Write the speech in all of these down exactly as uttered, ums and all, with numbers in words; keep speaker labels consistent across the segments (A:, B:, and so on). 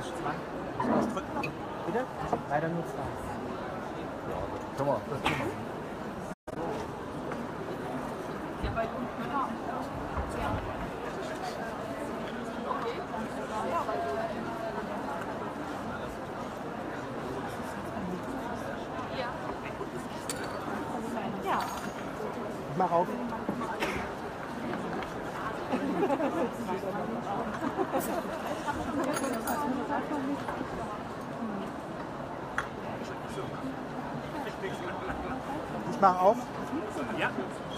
A: Bitte? Leider nur zwei.
B: Ja, kann man, das kann man.
A: Ich mach auf. Ich mach auf.
C: Ja.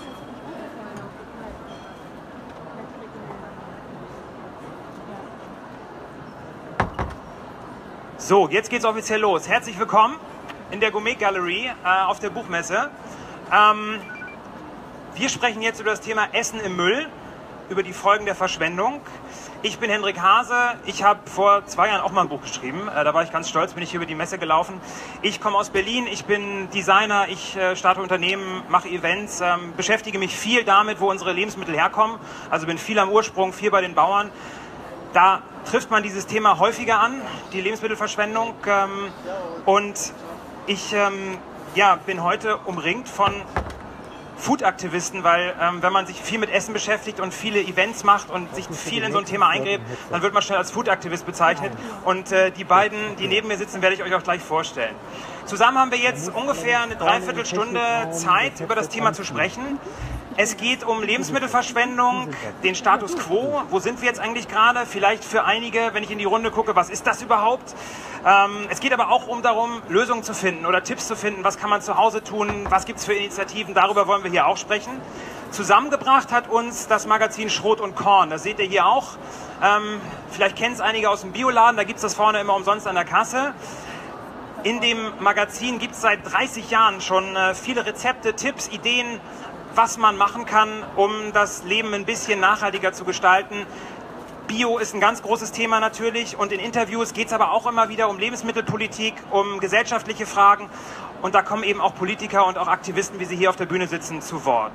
C: So, jetzt geht's offiziell los. Herzlich willkommen in der Gourmet Gallery äh, auf der Buchmesse. Ähm, wir sprechen jetzt über das Thema Essen im Müll, über die Folgen der Verschwendung. Ich bin Hendrik Hase, ich habe vor zwei Jahren auch mal ein Buch geschrieben, äh, da war ich ganz stolz, bin ich hier über die Messe gelaufen. Ich komme aus Berlin, ich bin Designer, ich äh, starte Unternehmen, mache Events, ähm, beschäftige mich viel damit, wo unsere Lebensmittel herkommen, also bin viel am Ursprung, viel bei den Bauern. Da trifft man dieses Thema häufiger an, die Lebensmittelverschwendung, ähm, und ich ähm, ja, bin heute umringt von Food-Aktivisten, weil ähm, wenn man sich viel mit Essen beschäftigt und viele Events macht und sich viel in so ein Thema eingräbt, dann wird man schnell als Food-Aktivist bezeichnet. Und äh, die beiden, die neben mir sitzen, werde ich euch auch gleich vorstellen. Zusammen haben wir jetzt ungefähr eine Dreiviertelstunde Zeit, über das Thema zu sprechen. Es geht um Lebensmittelverschwendung, den Status quo. Wo sind wir jetzt eigentlich gerade? Vielleicht für einige, wenn ich in die Runde gucke, was ist das überhaupt? Ähm, es geht aber auch um darum, Lösungen zu finden oder Tipps zu finden. Was kann man zu Hause tun? Was gibt es für Initiativen? Darüber wollen wir hier auch sprechen. Zusammengebracht hat uns das Magazin Schrot und Korn. Das seht ihr hier auch. Ähm, vielleicht kennen es einige aus dem Bioladen. Da gibt es das vorne immer umsonst an der Kasse. In dem Magazin gibt es seit dreißig Jahren schon äh, viele Rezepte, Tipps, Ideen, was man machen kann, um das Leben ein bisschen nachhaltiger zu gestalten. Bio ist ein ganz großes Thema natürlich und in Interviews geht es aber auch immer wieder um Lebensmittelpolitik, um gesellschaftliche Fragen und da kommen eben auch Politiker und auch Aktivisten, wie sie hier auf der Bühne sitzen, zu Wort.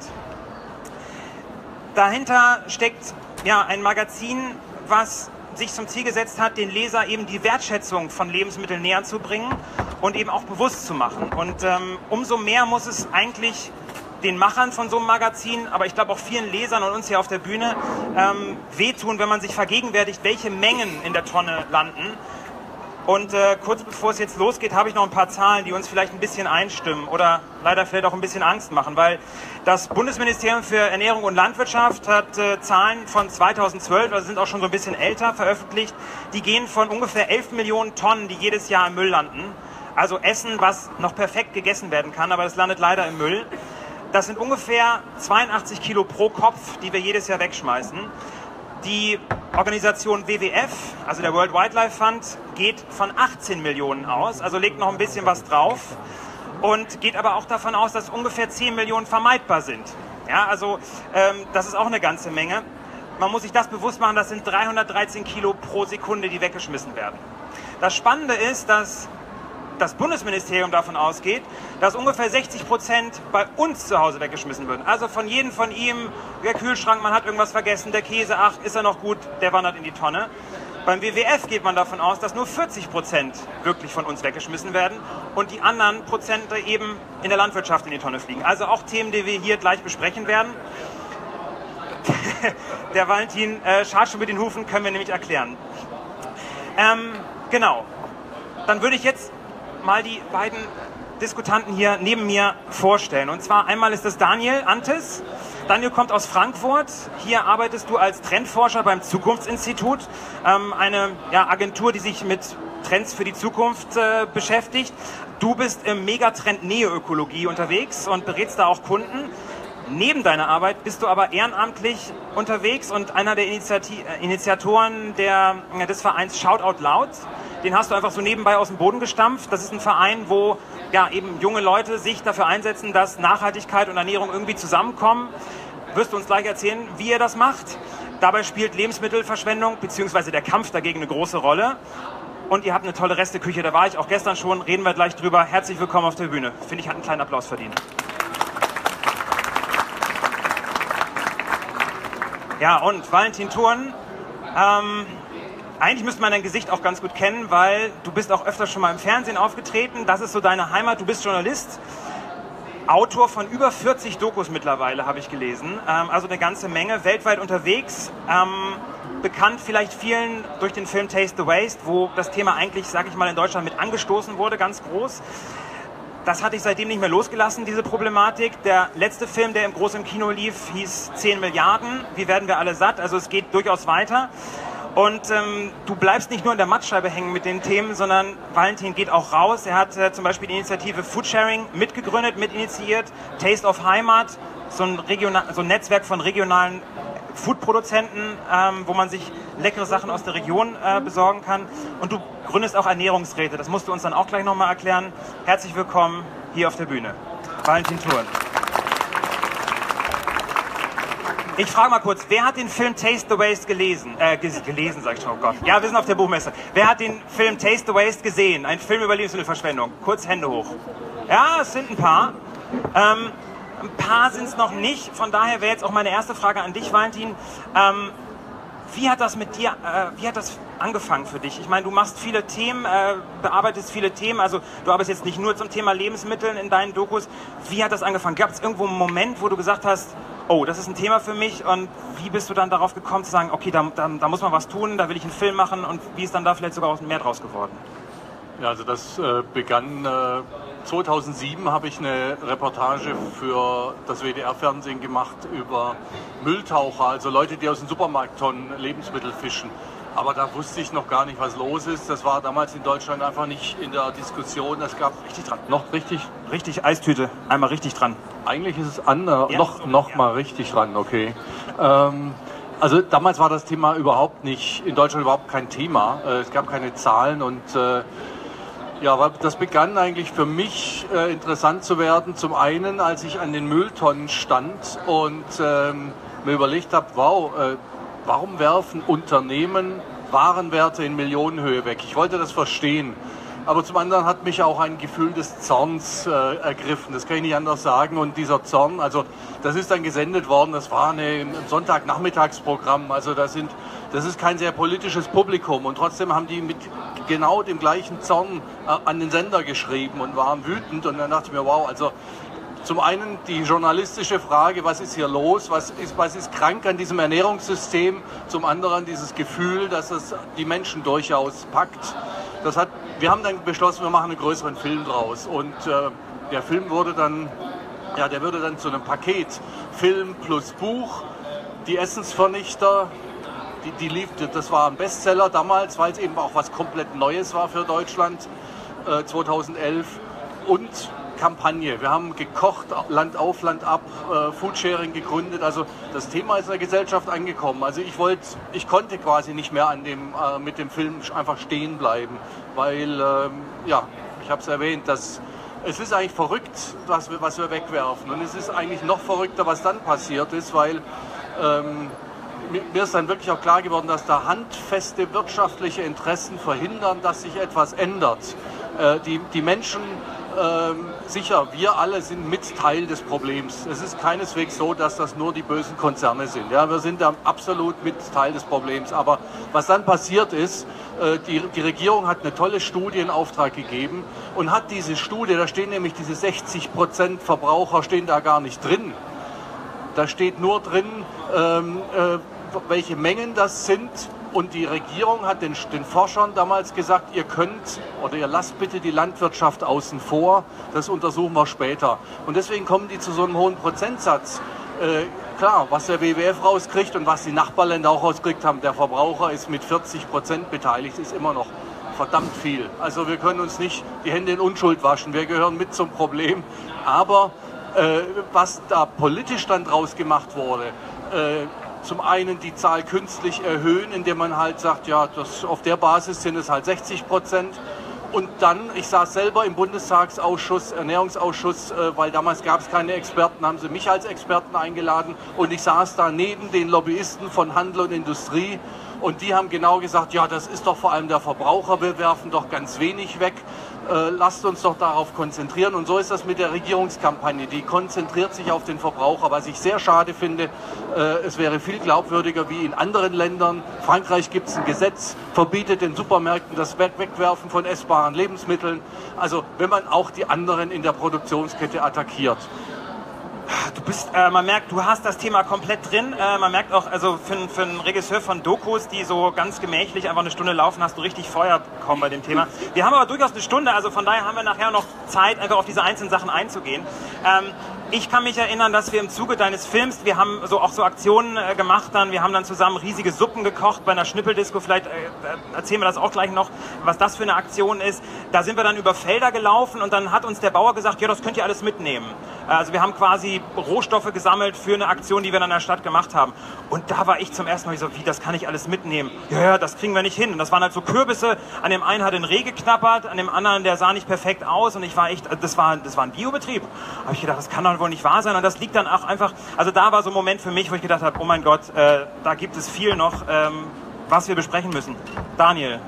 C: Dahinter steckt ja ein Magazin, was sich zum Ziel gesetzt hat, den Leser eben die Wertschätzung von Lebensmitteln näher zu bringen und eben auch bewusst zu machen. Und ähm, umso mehr muss es eigentlich den Machern von so einem Magazin, aber ich glaube auch vielen Lesern und uns hier auf der Bühne ähm, wehtun, wenn man sich vergegenwärtigt, welche Mengen in der Tonne landen. Und äh, kurz bevor es jetzt losgeht, habe ich noch ein paar Zahlen, die uns vielleicht ein bisschen einstimmen oder leider vielleicht auch ein bisschen Angst machen, weil das Bundesministerium für Ernährung und Landwirtschaft hat äh, Zahlen von zweitausendzwölf, also sind auch schon so ein bisschen älter, veröffentlicht. Die gehen von ungefähr elf Millionen Tonnen, die jedes Jahr im Müll landen. Also Essen, was noch perfekt gegessen werden kann, aber das landet leider im Müll. Das sind ungefähr zweiundachtzig Kilo pro Kopf, die wir jedes Jahr wegschmeißen. Die Organisation W W F, also der World Wildlife Fund, geht von achtzehn Millionen aus, also legt noch ein bisschen was drauf und geht aber auch davon aus, dass ungefähr zehn Millionen vermeidbar sind. Ja, also ähm, das ist auch eine ganze Menge. Man muss sich das bewusst machen, das sind dreihundertdreizehn Kilo pro Sekunde, die weggeschmissen werden. Das Spannende ist, dass das Bundesministerium davon ausgeht, dass ungefähr sechzig Prozent bei uns zu Hause weggeschmissen würden. Also von jedem von ihm, der Kühlschrank, man hat irgendwas vergessen, der Käse, ach, ist er noch gut, der wandert in die Tonne. Beim W W F geht man davon aus, dass nur vierzig Prozent wirklich von uns weggeschmissen werden und die anderen Prozente eben in der Landwirtschaft in die Tonne fliegen. Also auch Themen, die wir hier gleich besprechen werden. Der Valentin äh, schart schon mit den Hufen, können wir nämlich erklären. Ähm, genau, dann würde ich jetzt mal die beiden Diskutanten hier neben mir vorstellen. Und zwar einmal ist das Daniel Antes. Daniel kommt aus Frankfurt. Hier arbeitest du als Trendforscher beim Zukunftsinstitut, ähm, eine ja, Agentur, die sich mit Trends für die Zukunft äh, beschäftigt. Du bist im Megatrend Neoökologie unterwegs und berätst da auch Kunden. Neben deiner Arbeit bist du aber ehrenamtlich unterwegs und einer der Initiati Initiatoren der, des Vereins Shout Out Loud. Den hast du einfach so nebenbei aus dem Boden gestampft. Das ist ein Verein, wo ja, eben junge Leute sich dafür einsetzen, dass Nachhaltigkeit und Ernährung irgendwie zusammenkommen. Wirst du uns gleich erzählen, wie ihr das macht. Dabei spielt Lebensmittelverschwendung bzw. der Kampf dagegen eine große Rolle. Und ihr habt eine tolle Resteküche, da war ich auch gestern schon, reden wir gleich drüber. Herzlich willkommen auf der Bühne. Finde ich, hat einen kleinen Applaus verdient. Ja, und Valentin Thurn, ähm, eigentlich müsste man dein Gesicht auch ganz gut kennen, weil du bist auch öfter schon mal im Fernsehen aufgetreten. Das ist so deine Heimat. Du bist Journalist, Autor von über vierzig Dokus mittlerweile, habe ich gelesen. Ähm, also eine ganze Menge, weltweit unterwegs. Ähm, bekannt vielleicht vielen durch den Film Taste the Waste, wo das Thema eigentlich, sage ich mal, in Deutschland mit angestoßen wurde, ganz groß. Das hatte ich seitdem nicht mehr losgelassen, diese Problematik. Der letzte Film, der im großen Kino lief, hieß zehn Milliarden. Wie werden wir alle satt? Also es geht durchaus weiter. Und ähm, du bleibst nicht nur in der Mattscheibe hängen mit den Themen, sondern Valentin geht auch raus. Er hat äh, zum Beispiel die Initiative Foodsharing mitgegründet, mitinitiiert. Taste of Heimat, so ein, Regional, so ein Netzwerk von regionalen Foodproduzenten, ähm, wo man sich leckere Sachen aus der Region äh, besorgen kann. Und du gründest auch Ernährungsräte. Das musst du uns dann auch gleich nochmal erklären. Herzlich willkommen hier auf der Bühne. Valentin Thurn. Ich frage mal kurz, wer hat den Film Taste the Waste gelesen? Äh, gelesen, sag ich schon, oh Gott. Ja, wir sind auf der Buchmesse. Wer hat den Film Taste the Waste gesehen? Ein Film über Lebensmittelverschwendung. Kurz Hände hoch. Ja, es sind ein paar. Ähm, ein paar sind es noch nicht. Von daher wäre jetzt auch meine erste Frage an dich, Valentin. Ähm, wie hat das mit dir, äh, wie hat das angefangen für dich? Ich meine, du machst viele Themen, äh, bearbeitest viele Themen. Also du arbeitest jetzt nicht nur zum Thema Lebensmitteln in deinen Dokus. Wie hat das angefangen? Gab es irgendwo einen Moment, wo du gesagt hast, oh, das ist ein Thema für mich, und wie bist du dann darauf gekommen zu sagen, okay, da, da, da muss man was tun, da will ich einen Film machen, und wie ist dann da vielleicht sogar mehr draus geworden?
B: Ja, also das äh, begann äh, zweitausendsieben, habe ich eine Reportage für das W D R-Fernsehen gemacht über Mülltaucher, also Leute, die aus den Supermarkttonnen Lebensmittel fischen. Aber da wusste ich noch gar nicht, was los ist. Das war damals in Deutschland einfach nicht in der Diskussion. Es gab
C: richtig dran.
B: Noch richtig?
C: Richtig, Eistüte. Einmal richtig dran.
B: Eigentlich ist es an, äh,
C: ja,
B: noch, noch ja. mal richtig dran, okay. Ähm, also damals war das Thema überhaupt nicht, in Deutschland überhaupt kein Thema. Äh, es gab keine Zahlen, und äh, ja, das begann eigentlich für mich äh, interessant zu werden. Zum einen, als ich an den Mülltonnen stand und ähm, mir überlegt habe, wow, äh, warum werfen Unternehmen Warenwerte in Millionenhöhe weg? Ich wollte das verstehen. Aber zum anderen hat mich auch ein Gefühl des Zorns äh, ergriffen. Das kann ich nicht anders sagen. Und dieser Zorn, also das ist dann gesendet worden. Das war eine, ein Sonntagnachmittagsprogramm. Also das, sind, das ist kein sehr politisches Publikum. Und trotzdem haben die mit genau dem gleichen Zorn äh, an den Sender geschrieben und waren wütend. Und dann dachte ich mir, wow, also zum einen die journalistische Frage, was ist hier los, was ist, was ist krank an diesem Ernährungssystem, zum anderen dieses Gefühl, dass es die Menschen durchaus packt. Das hat, wir haben dann beschlossen, wir machen einen größeren Film draus, und äh, der Film wurde dann, ja, der würde dann zu einem Paket, Film plus Buch, die Essensvernichter, die, die lief, das war ein Bestseller damals, weil es eben auch was komplett Neues war für Deutschland, äh, zweitausendelf, und Kampagne. Wir haben gekocht, Land auf, Land ab, äh, Foodsharing gegründet. Also das Thema ist in der Gesellschaft angekommen. Also ich wollte, ich konnte quasi nicht mehr an dem, äh, mit dem Film einfach stehen bleiben, weil, ähm, ja, ich habe es erwähnt, dass es ist eigentlich verrückt, was wir, was wir wegwerfen. Und es ist eigentlich noch verrückter, was dann passiert ist, weil ähm, mir ist dann wirklich auch klar geworden, dass da handfeste wirtschaftliche Interessen verhindern, dass sich etwas ändert. Äh, die, die Menschen Ähm, sicher, wir alle sind mit Teil des Problems. Es ist keineswegs so, dass das nur die bösen Konzerne sind. Ja, wir sind da absolut mit Teil des Problems. Aber was dann passiert ist, äh, die, die Regierung hat eine tolle Studie in Auftrag gegeben und hat diese Studie, da stehen nämlich diese sechzig Prozent Verbraucher stehen da gar nicht drin. Da steht nur drin, ähm, äh, welche Mengen das sind. Und die Regierung hat den, den Forschern damals gesagt, ihr könnt oder ihr lasst bitte die Landwirtschaft außen vor, das untersuchen wir später. Und deswegen kommen die zu so einem hohen Prozentsatz. Äh, klar, was der W W F rauskriegt und was die Nachbarländer auch rauskriegt haben, der Verbraucher ist mit vierzig Prozent beteiligt, ist immer noch verdammt viel. Also wir können uns nicht die Hände in Unschuld waschen, wir gehören mit zum Problem. Aber äh, was da politisch dann draus gemacht wurde, äh, zum einen die Zahl künstlich erhöhen, indem man halt sagt, ja, das, auf der Basis sind es halt sechzig Prozent. Und dann, ich saß selber im Bundestagsausschuss, Ernährungsausschuss, äh, weil damals gab es keine Experten, haben sie mich als Experten eingeladen. Und ich saß da neben den Lobbyisten von Handel und Industrie. Und die haben genau gesagt, ja, das ist doch vor allem der Verbraucher, wir werfen doch ganz wenig weg. Äh, lasst uns doch darauf konzentrieren. Und so ist das mit der Regierungskampagne. Die konzentriert sich auf den Verbraucher, was ich sehr schade finde. Äh, es wäre viel glaubwürdiger wie in anderen Ländern. Frankreich gibt es ein Gesetz, verbietet den Supermärkten das Wegwerfen von essbaren Lebensmitteln. Also wenn man auch die anderen in der Produktionskette attackiert.
C: Du bist, äh, man merkt, du hast das Thema komplett drin. Äh, man merkt auch, also für, für einen Regisseur von Dokus, die so ganz gemächlich einfach eine Stunde laufen, hast du richtig Feuer bekommen bei dem Thema. Wir haben aber durchaus eine Stunde, also von daher haben wir nachher noch Zeit, einfach auf diese einzelnen Sachen einzugehen. Ähm, Ich kann mich erinnern, dass wir im Zuge deines Films, wir haben so auch so Aktionen äh, gemacht dann, wir haben dann zusammen riesige Suppen gekocht bei einer Schnippeldisco, vielleicht äh, erzählen wir das auch gleich noch, was das für eine Aktion ist. Da sind wir dann über Felder gelaufen und dann hat uns der Bauer gesagt, ja, das könnt ihr alles mitnehmen. Also wir haben quasi Rohstoffe gesammelt für eine Aktion, die wir dann in der Stadt gemacht haben. Und da war ich zum ersten Mal so, wie, das kann ich alles mitnehmen? Ja, ja, das kriegen wir nicht hin. Und das waren halt so Kürbisse, an dem einen hat ein Reh geknappert, an dem anderen, der sah nicht perfekt aus und ich war echt, das war, das war ein Biobetrieb. Da habe ich gedacht, das kann doch wohl nicht wahr sein und das liegt dann auch einfach, also da war so ein Moment für mich, wo ich gedacht habe, oh mein Gott, äh, da gibt es viel noch, ähm, was wir besprechen müssen. Daniel,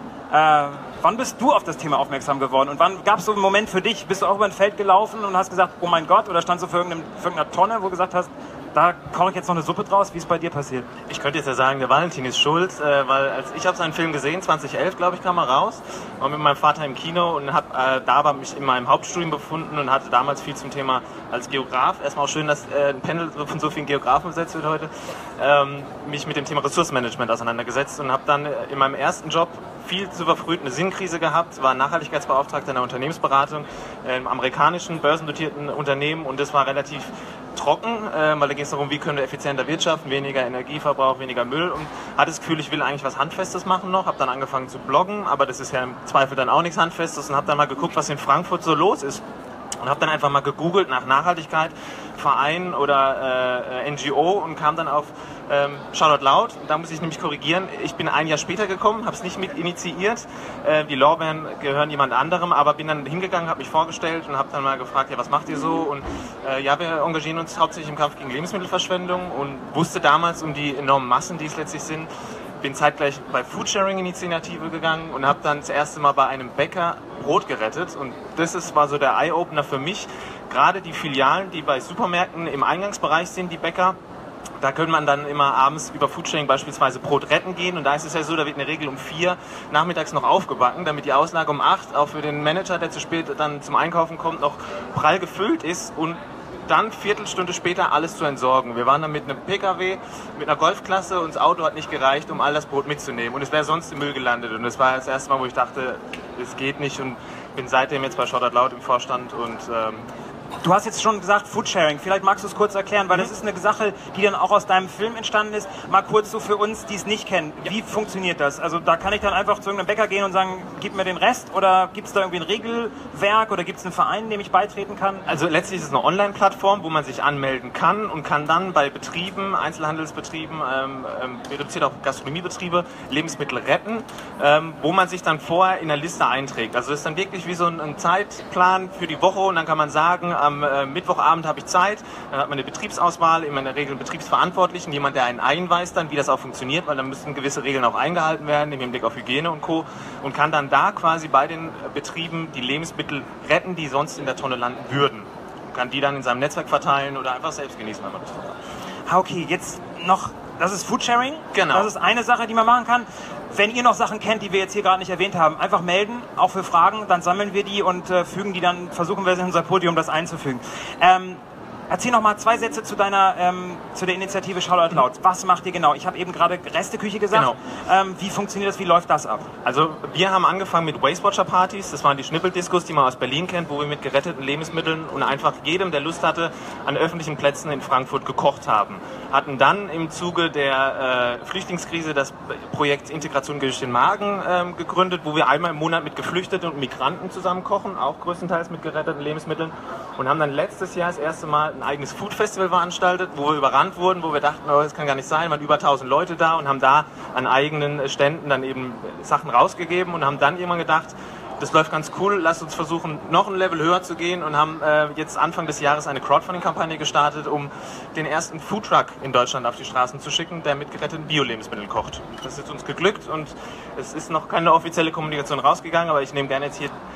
C: äh, wann bist du auf das Thema aufmerksam geworden und wann gab es so einen Moment für dich, bist du auch über ein Feld gelaufen und hast gesagt, oh mein Gott, oder standst du vor irgendeiner, vor irgendeiner Tonne, wo du gesagt hast, da koche ich jetzt noch eine Suppe draus, wie ist bei dir passiert?
D: Ich könnte jetzt ja sagen, der Valentin ist schuld, äh, weil als ich habe seinen Film gesehen, zwanzig elf glaube ich, kam er raus, war mit meinem Vater im Kino und habe äh, da war mich in meinem Hauptstudium befunden und hatte damals viel zum Thema als Geograf, erstmal auch schön, dass äh, ein Panel von so vielen Geografen besetzt wird heute, ähm, mich mit dem Thema Ressourcenmanagement auseinandergesetzt und habe dann in meinem ersten Job viel zu verfrüht eine Sinnkrise gehabt, war Nachhaltigkeitsbeauftragter in der Unternehmensberatung äh, im amerikanischen börsennotierten Unternehmen und das war relativ trocken, äh, weil da ging es darum, wie können wir effizienter wirtschaften, weniger Energieverbrauch, weniger Müll und hatte das Gefühl, ich will eigentlich was Handfestes machen noch, habe dann angefangen zu bloggen, aber das ist ja im Zweifel dann auch nichts Handfestes und habe dann mal geguckt, was in Frankfurt so los ist. Und habe dann einfach mal gegoogelt nach Nachhaltigkeit, Verein oder äh, N G O und kam dann auf ähm, Shoutout Loud. Da muss ich nämlich korrigieren, ich bin ein Jahr später gekommen, habe es nicht mit initiiert. Äh, die Lorbeeren gehören jemand anderem, aber bin dann hingegangen, habe mich vorgestellt und habe dann mal gefragt, ja, was macht ihr so? Und äh, ja, wir engagieren uns hauptsächlich im Kampf gegen Lebensmittelverschwendung und wusste damals um die enormen Massen, die es letztlich sind. Bin zeitgleich bei Foodsharing-Initiative gegangen und habe dann das erste Mal bei einem Bäcker Brot gerettet. Und das ist, war so der Eye-Opener für mich. Gerade die Filialen, die bei Supermärkten im Eingangsbereich sind, die Bäcker, da kann man dann immer abends über Foodsharing beispielsweise Brot retten gehen. Und da ist es ja so, da wird in der Regel um vier nachmittags noch aufgebacken, damit die Auslage um acht auch für den Manager, der zu spät dann zum Einkaufen kommt, noch prall gefüllt ist. Und dann Viertelstunde später alles zu entsorgen. Wir waren dann mit einem P K W, mit einer Golfklasse und das Auto hat nicht gereicht, um all das Brot mitzunehmen. Und es wäre sonst im Müll gelandet. Und das war das erste Mal, wo ich dachte, es geht nicht und bin seitdem jetzt bei Shoutout Loud im Vorstand und ähm,
C: Du hast jetzt schon gesagt Foodsharing, vielleicht magst du es kurz erklären, weil das ist eine Sache, die dann auch aus deinem Film entstanden ist. Mal kurz so für uns, die es nicht kennen, wie funktioniert das? Also da kann ich dann einfach zu irgendeinem Bäcker gehen und sagen, gib mir den Rest oder gibt es da irgendwie ein Regelwerk oder gibt es einen Verein, dem ich beitreten kann?
D: Also letztlich ist es eine Online-Plattform, wo man sich anmelden kann und kann dann bei Betrieben, Einzelhandelsbetrieben, ähm, ähm, reduziert auch Gastronomiebetriebe, Lebensmittel retten, ähm, wo man sich dann vorher in der Liste einträgt. Also es ist dann wirklich wie so ein, ein Zeitplan für die Woche und dann kann man sagen, am äh, Mittwochabend habe ich Zeit, dann hat man eine Betriebsauswahl, immer in der Regel einen Betriebsverantwortlichen, jemand, der einen einweist dann, wie das auch funktioniert, weil dann müssen gewisse Regeln auch eingehalten werden, im Hinblick auf Hygiene und Co. und kann dann da quasi bei den Betrieben die Lebensmittel retten, die sonst in der Tonne landen würden. Und kann die dann in seinem Netzwerk verteilen oder einfach selbst genießen, wenn man das hat.
C: Okay, jetzt noch, das ist Foodsharing.
D: Genau.
C: Das ist eine Sache, die man machen kann. Wenn ihr noch Sachen kennt, die wir jetzt hier gerade nicht erwähnt haben, einfach melden, auch für Fragen, dann sammeln wir die und äh, fügen die dann, versuchen wir in unser Podium das einzufügen. Ähm, Erzähl noch mal zwei Sätze zu deiner, ähm, zu der Initiative Shoutout Loud. Was macht ihr genau? Ich habe eben gerade Resteküche gesagt.
D: Genau.
C: Ähm, wie funktioniert das? Wie läuft das ab?
D: Also wir haben angefangen mit Waste-Watcher-Partys. Das waren die Schnippeldiscos, die man aus Berlin kennt, wo wir mit geretteten Lebensmitteln und einfach jedem, der Lust hatte, an öffentlichen Plätzen in Frankfurt gekocht haben. Hatten dann im Zuge der äh, Flüchtlingskrise das Projekt Integration durch den Magen äh, gegründet, wo wir einmal im Monat mit Geflüchteten und Migranten zusammen kochen, auch größtenteils mit geretteten Lebensmitteln. Und haben dann letztes Jahr das erste Mal ein eigenes Food-Festival veranstaltet, wo wir überrannt wurden, wo wir dachten, oh, das kann gar nicht sein, waren über tausend Leute da und haben da an eigenen Ständen dann eben Sachen rausgegeben und haben dann irgendwann gedacht, das läuft ganz cool, lasst uns versuchen, noch ein Level höher zu gehen und haben äh, jetzt Anfang des Jahres eine Crowdfunding-Kampagne gestartet, um den ersten Foodtruck in Deutschland auf die Straßen zu schicken, der mit geretteten Bio-Lebensmitteln kocht. Das ist uns geglückt und es ist noch keine offizielle Kommunikation rausgegangen, aber ich nehme gerne jetzt hier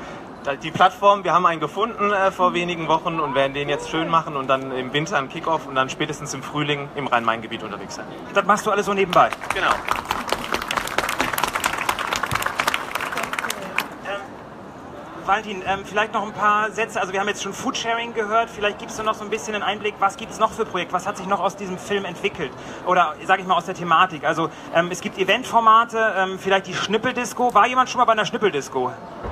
D: die Plattform, wir haben einen gefunden äh, vor wenigen Wochen und werden den jetzt schön machen und dann im Winter einen Kickoff und dann spätestens im Frühling im Rhein-Main-Gebiet unterwegs sein.
C: Das machst du alles so nebenbei?
D: Genau.
C: Valentin, ähm, vielleicht noch ein paar Sätze. Also wir haben jetzt schon Foodsharing gehört. Vielleicht gibst du noch so ein bisschen einen Einblick, was gibt es noch für Projekte? Was hat sich noch aus diesem Film entwickelt? Oder sage ich mal aus der Thematik. Also ähm, es gibt Eventformate, ähm, vielleicht die Schnippeldisco. War jemand schon mal bei einer Schnippeldisco?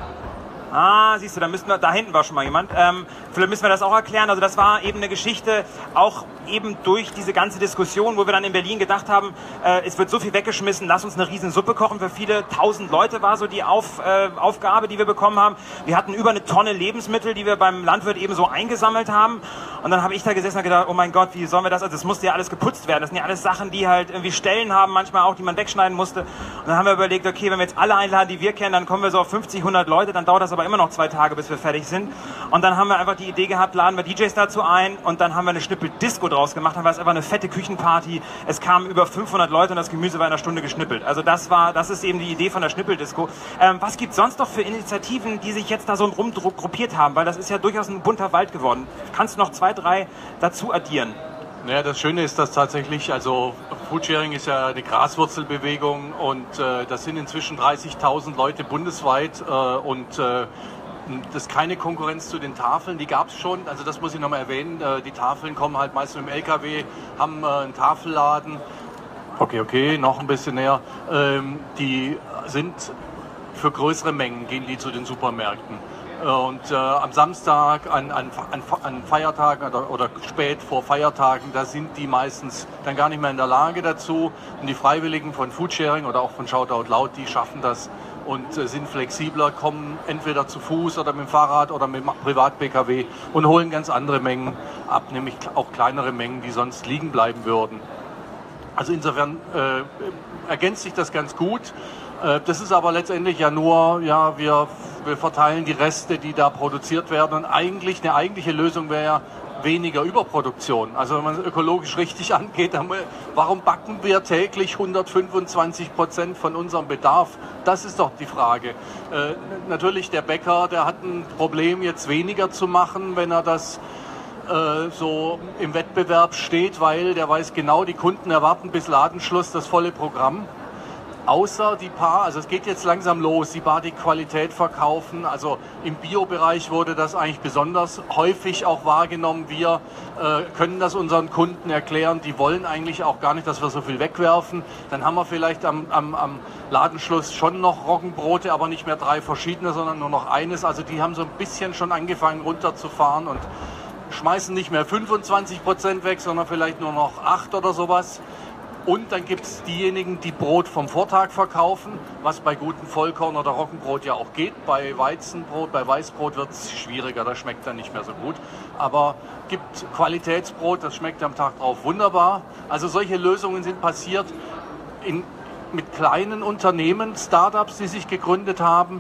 C: Ah, siehst du, da müssten wir, da hinten war schon mal jemand. Ähm, vielleicht müssen wir das auch erklären. Also das war eben eine Geschichte, auch eben durch diese ganze Diskussion, wo wir dann in Berlin gedacht haben, äh, es wird so viel weggeschmissen, lass uns eine riesen Suppe kochen für viele tausend Leute, war so die Auf, äh, Aufgabe, die wir bekommen haben. Wir hatten über eine Tonne Lebensmittel, die wir beim Landwirt eben so eingesammelt haben. Und dann habe ich da gesessen und gedacht, oh mein Gott, wie sollen wir das, also das musste ja alles geputzt werden. Das sind ja alles Sachen, die halt irgendwie Stellen haben, manchmal auch, die man wegschneiden musste. Und dann haben wir überlegt, okay, wenn wir jetzt alle einladen, die wir kennen, dann kommen wir so auf fünfzig, hundert Leute, dann dauert das aber immer noch zwei Tage, bis wir fertig sind. Und dann haben wir einfach die Idee gehabt, laden wir D Js dazu ein und dann haben wir eine Schnippel-Disco draus gemacht, dann war es einfach eine fette Küchenparty. Es kamen über fünfhundert Leute und das Gemüse war in einer Stunde geschnippelt. Also das war, das ist eben die Idee von der Schnippel-Disco. Ähm, was gibt es sonst noch für Initiativen, die sich jetzt da so rumgruppiert haben? Weil das ist ja durchaus ein bunter Wald geworden. Kannst du noch zwei, drei dazu addieren?
B: Naja, das Schöne ist, dass tatsächlich, also Foodsharing ist ja eine Graswurzelbewegung und äh, das sind inzwischen dreißigtausend Leute bundesweit äh, und äh, das ist keine Konkurrenz zu den Tafeln, die gab es schon, also das muss ich nochmal erwähnen, äh, die Tafeln kommen halt meist mit dem L K W, haben äh, einen Tafelladen, okay, okay, noch ein bisschen näher, ähm, die sind für größere Mengen, gehen die zu den Supermärkten. Und äh, am Samstag, an, an, an Feiertagen oder, oder spät vor Feiertagen, da sind die meistens dann gar nicht mehr in der Lage dazu. Und die Freiwilligen von Foodsharing oder auch von Shoutout Loud, die schaffen das und äh, sind flexibler, kommen entweder zu Fuß oder mit dem Fahrrad oder mit dem Privat-P K W und holen ganz andere Mengen ab, nämlich auch kleinere Mengen, die sonst liegen bleiben würden. Also insofern äh, ergänzt sich das ganz gut. Das ist aber letztendlich ja nur, ja, wir, wir verteilen die Reste, die da produziert werden. Und eigentlich, eine eigentliche Lösung wäre ja weniger Überproduktion. Also wenn man es ökologisch richtig angeht, dann, warum backen wir täglich hundertfünfundzwanzig Prozent von unserem Bedarf? Das ist doch die Frage. Äh, natürlich der Bäcker, der hat ein Problem, jetzt weniger zu machen, wenn er das äh, so im Wettbewerb steht, weil der weiß genau, die Kunden erwarten bis Ladenschluss das volle Programm. Außer die paar, also es geht jetzt langsam los, die bar die Qualität verkaufen, also im Bio-Bereich wurde das eigentlich besonders häufig auch wahrgenommen. Wir äh, können das unseren Kunden erklären, die wollen eigentlich auch gar nicht, dass wir so viel wegwerfen. Dann haben wir vielleicht am, am, am Ladenschluss schon noch Roggenbrote, aber nicht mehr drei verschiedene, sondern nur noch eines. Also die haben so ein bisschen schon angefangen runterzufahren und schmeißen nicht mehr fünfundzwanzig Prozent weg, sondern vielleicht nur noch acht oder sowas. Und dann gibt es diejenigen, die Brot vom Vortag verkaufen, was bei gutem Vollkorn oder Roggenbrot ja auch geht. Bei Weizenbrot, bei Weißbrot wird es schwieriger, das schmeckt dann nicht mehr so gut. Aber es gibt Qualitätsbrot, das schmeckt am Tag drauf wunderbar. Also solche Lösungen sind passiert in, mit kleinen Unternehmen, Startups, die sich gegründet haben,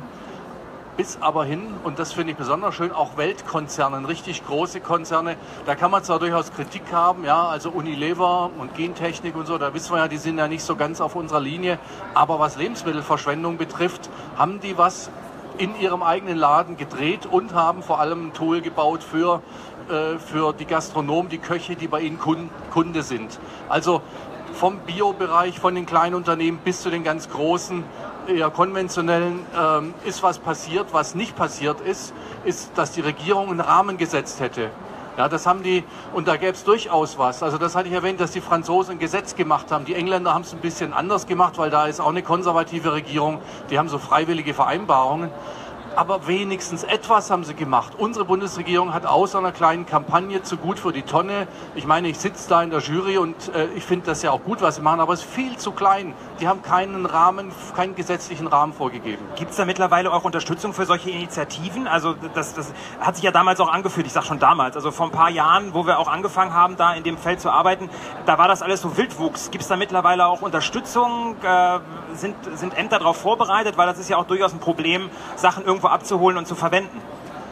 B: bis aber hin, und das finde ich besonders schön, auch Weltkonzernen, richtig große Konzerne. Da kann man zwar durchaus Kritik haben, ja, also Unilever und Gentechnik und so, da wissen wir ja, die sind ja nicht so ganz auf unserer Linie. Aber was Lebensmittelverschwendung betrifft, haben die was in ihrem eigenen Laden gedreht und haben vor allem ein Tool gebaut für, äh, für die Gastronomen, die Köche, die bei ihnen Kunde sind. Also vom Bio-Bereich, von den kleinen Unternehmen bis zu den ganz großen, eher konventionellen, ähm, ist was passiert. Was nicht passiert ist, ist, dass die Regierung einen Rahmen gesetzt hätte. Ja, das haben die, und da gäbe es durchaus was. Also das hatte ich erwähnt, dass die Franzosen ein Gesetz gemacht haben. Die Engländer haben es ein bisschen anders gemacht, weil da ist auch eine konservative Regierung. Die haben so freiwillige Vereinbarungen. Aber wenigstens etwas haben sie gemacht. Unsere Bundesregierung hat außer einer kleinen Kampagne zu Gut für die Tonne, ich meine, ich sitze da in der Jury und äh, ich finde das ja auch gut, was sie machen, aber es ist viel zu klein. Die haben keinen Rahmen, keinen gesetzlichen Rahmen vorgegeben.
C: Gibt es da mittlerweile auch Unterstützung für solche Initiativen? Also das, das hat sich ja damals auch angefühlt, ich sage schon damals, also vor ein paar Jahren, wo wir auch angefangen haben, da in dem Feld zu arbeiten, da war das alles so Wildwuchs. Gibt es da mittlerweile auch Unterstützung? Äh, sind, sind Ämter darauf vorbereitet? Weil das ist ja auch durchaus ein Problem, Sachen irgendwo abzuholen und zu verwenden.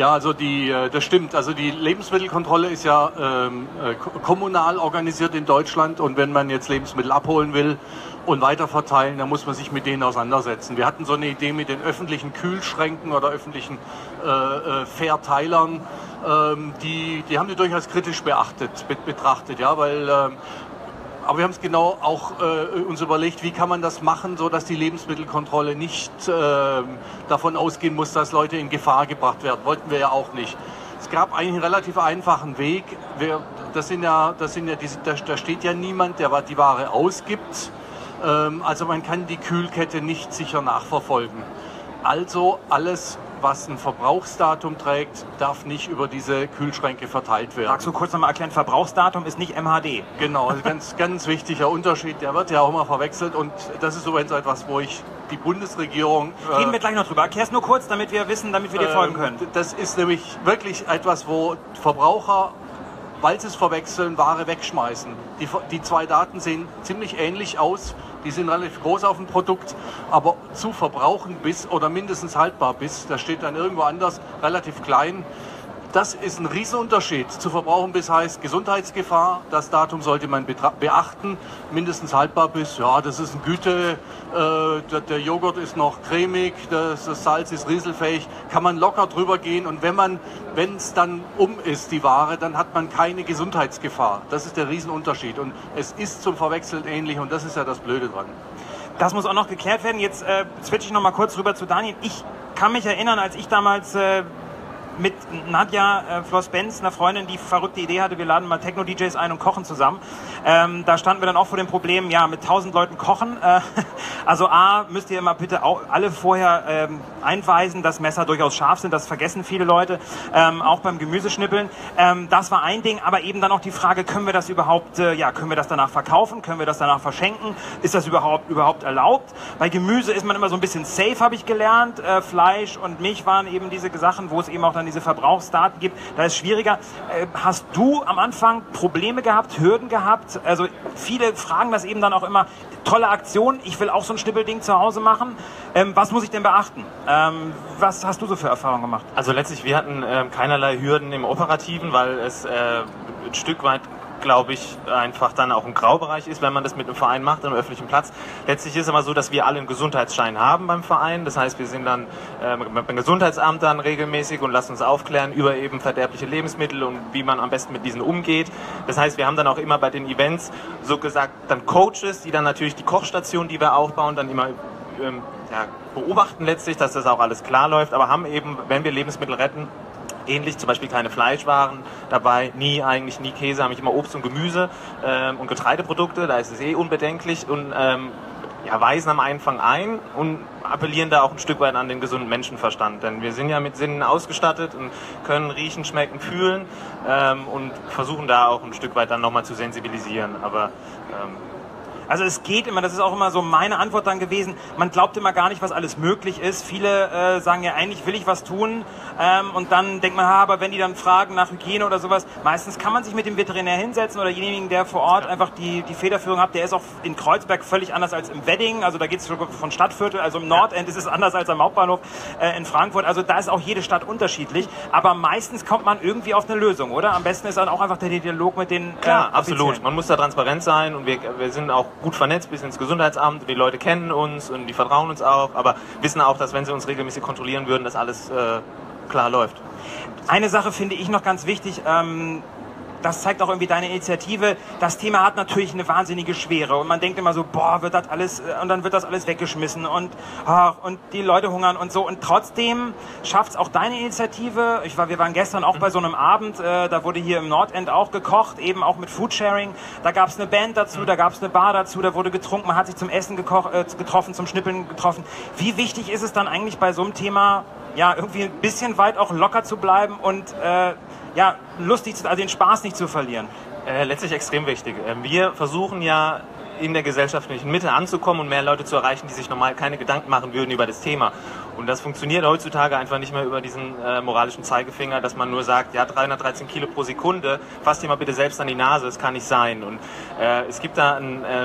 B: Ja, also die, äh, das stimmt. Also die Lebensmittelkontrolle ist ja ähm, äh, kommunal organisiert in Deutschland, und wenn man jetzt Lebensmittel abholen will und weiterverteilen, dann muss man sich mit denen auseinandersetzen. Wir hatten so eine Idee mit den öffentlichen Kühlschränken oder öffentlichen äh, äh, Verteilern, ähm, die, die haben die durchaus kritisch beachtet, be betrachtet, ja, weil ähm, aber wir haben es genau auch äh, uns überlegt, wie kann man das machen, so dass die Lebensmittelkontrolle nicht äh, davon ausgehen muss, dass Leute in Gefahr gebracht werden. Wollten wir ja auch nicht. Es gab eigentlich einen relativ einfachen Weg. Wir, das sind ja, das sind ja diese, da, da steht ja niemand, der die Ware ausgibt. Ähm, also man kann die Kühlkette nicht sicher nachverfolgen. Also alles, was ein Verbrauchsdatum trägt, darf nicht über diese Kühlschränke verteilt werden.
C: Magst du kurz nochmal erklären, Verbrauchsdatum ist nicht M H D?
B: Genau, also ganz, ganz wichtiger Unterschied, der wird ja auch immer verwechselt, und das ist übrigens etwas, wo ich die Bundesregierung...
C: Reden äh, wir gleich noch drüber. Erklär es nur kurz, damit wir wissen, damit wir dir folgen können.
B: Äh, das ist nämlich wirklich etwas, wo Verbraucher, weil sie es verwechseln, Ware wegschmeißen. Die, die zwei Daten sehen ziemlich ähnlich aus. Die sind relativ groß auf dem Produkt, aber zu verbrauchen bis oder mindestens haltbar bis, das steht dann irgendwo anders, relativ klein. Das ist ein Riesenunterschied. Zu verbrauchen bis heißt Gesundheitsgefahr, das Datum sollte man beachten. Mindestens haltbar bis, ja, das ist ein Güte, äh, der, der Joghurt ist noch cremig, das, das Salz ist rieselfähig, kann man locker drüber gehen, und wenn man, wenn es dann um ist, die Ware, dann hat man keine Gesundheitsgefahr. Das ist der Riesenunterschied, und es ist zum Verwechseln ähnlich, und das ist ja das Blöde dran.
C: Das muss auch noch geklärt werden. Jetzt äh, switche ich noch mal kurz rüber zu Daniel. Ich kann mich erinnern, als ich damals... Äh, mit Nadja äh, Floss-Benz, einer Freundin, die verrückte Idee hatte, wir laden mal Techno-D Js ein und kochen zusammen. Ähm, da standen wir dann auch vor dem Problem, ja, mit tausend Leuten kochen. Äh, also A, müsst ihr immer bitte auch alle vorher ähm, einweisen, dass Messer durchaus scharf sind. Das vergessen viele Leute, ähm, auch beim Gemüseschnippeln. Ähm, das war ein Ding, aber eben dann auch die Frage, können wir das überhaupt, äh, ja, können wir das danach verkaufen? Können wir das danach verschenken? Ist das überhaupt, überhaupt erlaubt? Bei Gemüse ist man immer so ein bisschen safe, habe ich gelernt. Äh, Fleisch und Milch waren eben diese Sachen, wo es eben auch dann diese Verbrauchsdaten gibt, da ist es schwieriger. Äh, hast du am Anfang Probleme gehabt, Hürden gehabt? Also viele fragen das eben dann auch immer, tolle Aktion, ich will auch so ein Schnippelding zu Hause machen. Ähm, was muss ich denn beachten? Ähm, was hast du so für Erfahrungen gemacht?
D: Also letztlich, wir hatten äh, keinerlei Hürden im Operativen, weil es äh, ein Stück weit, glaube ich, einfach dann auch ein Graubereich ist, wenn man das mit einem Verein macht, am öffentlichen Platz. Letztlich ist es aber so, dass wir alle einen Gesundheitsschein haben beim Verein. Das heißt, wir sind dann äh, beim Gesundheitsamt dann regelmäßig und lassen uns aufklären über eben verderbliche Lebensmittel und wie man am besten mit diesen umgeht. Das heißt, wir haben dann auch immer bei den Events so gesagt dann Coaches, die dann natürlich die Kochstation, die wir aufbauen, dann immer ähm, ja, beobachten letztlich, dass das auch alles klar läuft, aber haben eben, wenn wir Lebensmittel retten, ähnlich, zum Beispiel keine Fleischwaren dabei, nie eigentlich, nie Käse, habe ich immer Obst und Gemüse ähm, und Getreideprodukte, da ist es eh unbedenklich, und ähm, ja, weisen am Anfang ein und appellieren da auch ein Stück weit an den gesunden Menschenverstand, denn wir sind ja mit Sinnen ausgestattet und können riechen, schmecken, fühlen ähm, und versuchen da auch ein Stück weit dann nochmal zu sensibilisieren, aber ähm,
C: Also es geht immer, das ist auch immer so meine Antwort dann gewesen, man glaubt immer gar nicht, was alles möglich ist. Viele äh, sagen ja, eigentlich will ich was tun, ähm, und dann denkt man, ha, aber wenn die dann fragen nach Hygiene oder sowas, meistens kann man sich mit dem Veterinär hinsetzen oder denjenigen, der vor Ort einfach die, die Federführung hat, der ist auch in Kreuzberg völlig anders als im Wedding, also da geht es von Stadtviertel, also im Nordend ist es anders als am Hauptbahnhof äh, in Frankfurt, also da ist auch jede Stadt unterschiedlich, aber meistens kommt man irgendwie auf eine Lösung, oder? Am besten ist dann auch einfach der Dialog mit den...
D: Klar,
C: äh,
D: absolut, man muss da transparent sein, und wir, wir sind auch gut vernetzt bis ins Gesundheitsamt, die Leute kennen uns und die vertrauen uns auch, aber wissen auch, dass wenn sie uns regelmäßig kontrollieren würden, dass alles äh, klar läuft.
C: Eine Sache finde ich noch ganz wichtig, ähm, das zeigt auch irgendwie deine Initiative. Das Thema hat natürlich eine wahnsinnige Schwere und man denkt immer so, boah, wird das alles, und dann wird das alles weggeschmissen und, ach, und die Leute hungern und so. Und trotzdem schafft es auch deine Initiative. Ich war, wir waren gestern auch bei so einem Abend, äh, da wurde hier im Nordend auch gekocht, eben auch mit Foodsharing. Da gab es eine Band dazu, da gab es eine Bar dazu, da wurde getrunken, man hat sich zum Essen gekocht, äh, getroffen, zum Schnippeln getroffen. Wie wichtig ist es dann eigentlich bei so einem Thema, ja, irgendwie ein bisschen weit auch locker zu bleiben und äh, ja, lustig, also den Spaß nicht zu verlieren?
D: Äh, letztlich extrem wichtig. Wir versuchen ja in der gesellschaftlichen Mitte anzukommen und mehr Leute zu erreichen, die sich normal keine Gedanken machen würden über das Thema. Und das funktioniert heutzutage einfach nicht mehr über diesen äh, moralischen Zeigefinger, dass man nur sagt, ja, dreihundertdreizehn Kilo pro Sekunde, fass dir mal bitte selbst an die Nase, das kann nicht sein. Und äh, es gibt da ein... Äh,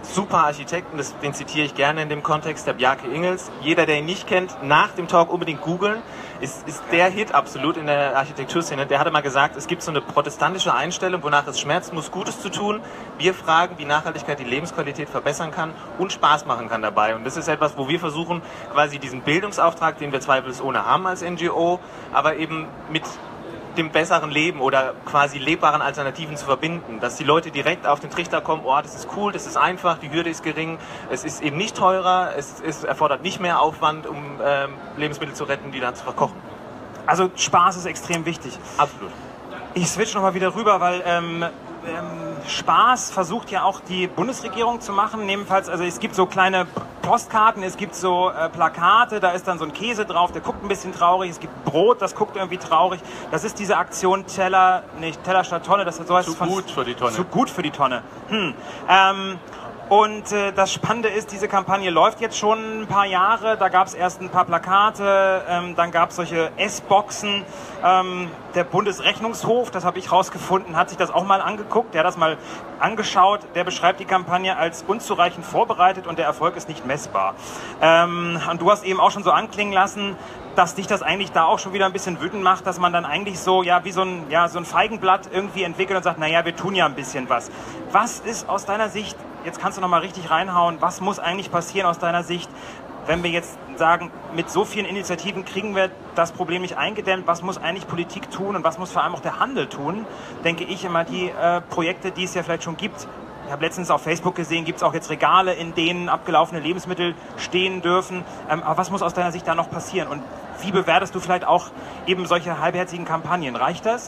D: super Architekten, das, den zitiere ich gerne in dem Kontext, der Bjarke Ingels. Jeder, der ihn nicht kennt, nach dem Talk unbedingt googeln. Ist, ist der Hit absolut in der Architekturszene. Der hatte mal gesagt, es gibt so eine protestantische Einstellung, wonach es schmerzt muss, Gutes zu tun. Wir fragen, wie Nachhaltigkeit die Lebensqualität verbessern kann und Spaß machen kann dabei. Und das ist etwas, wo wir versuchen, quasi diesen Bildungsauftrag, den wir zweifelsohne haben als N G O, aber eben mit dem besseren Leben oder quasi lebbaren Alternativen zu verbinden. Dass die Leute direkt auf den Trichter kommen, oh, das ist cool, das ist einfach, die Hürde ist gering, es ist eben nicht teurer, es, es erfordert nicht mehr Aufwand, um ähm, Lebensmittel zu retten, die dann zu verkochen.
C: Also Spaß ist extrem wichtig.
D: Absolut.
C: Ich switch nochmal wieder rüber, weil ähm, ähm, Spaß versucht ja auch die Bundesregierung zu machen. Nebenfalls, also es gibt so kleine Postkarten, es gibt so äh, Plakate, da ist dann so ein Käse drauf, der guckt ein bisschen traurig, es gibt Brot, das guckt irgendwie traurig. Das ist diese Aktion Teller, nicht Teller statt Tonne, das so heißt
B: Zu
C: von,
B: gut für die Tonne.
C: Zu gut für die Tonne. Hm. Ähm, Und äh, das Spannende ist, diese Kampagne läuft jetzt schon ein paar Jahre. Da gab es erst ein paar Plakate, ähm, dann gab es solche Essboxen. Ähm, der Bundesrechnungshof, das habe ich rausgefunden, hat sich das auch mal angeguckt. Der hat das mal angeschaut. Der beschreibt die Kampagne als unzureichend vorbereitet und der Erfolg ist nicht messbar. Ähm, und du hast eben auch schon so anklingen lassen, dass dich das eigentlich da auch schon wieder ein bisschen wütend macht, dass man dann eigentlich so, ja, wie so ein, ja, so ein Feigenblatt irgendwie entwickelt und sagt, naja, wir tun ja ein bisschen was. Was ist aus deiner Sicht, jetzt kannst du noch mal richtig reinhauen, was muss eigentlich passieren aus deiner Sicht, wenn wir jetzt sagen, mit so vielen Initiativen kriegen wir das Problem nicht eingedämmt, was muss eigentlich Politik tun und was muss vor allem auch der Handel tun, denke ich immer, die äh, Projekte, die es ja vielleicht schon gibt. Ich habe letztens auf Facebook gesehen, gibt es auch jetzt Regale, in denen abgelaufene Lebensmittel stehen dürfen. Ähm, aber was muss aus deiner Sicht da noch passieren? Und wie bewertest du vielleicht auch eben solche halbherzigen Kampagnen? Reicht das?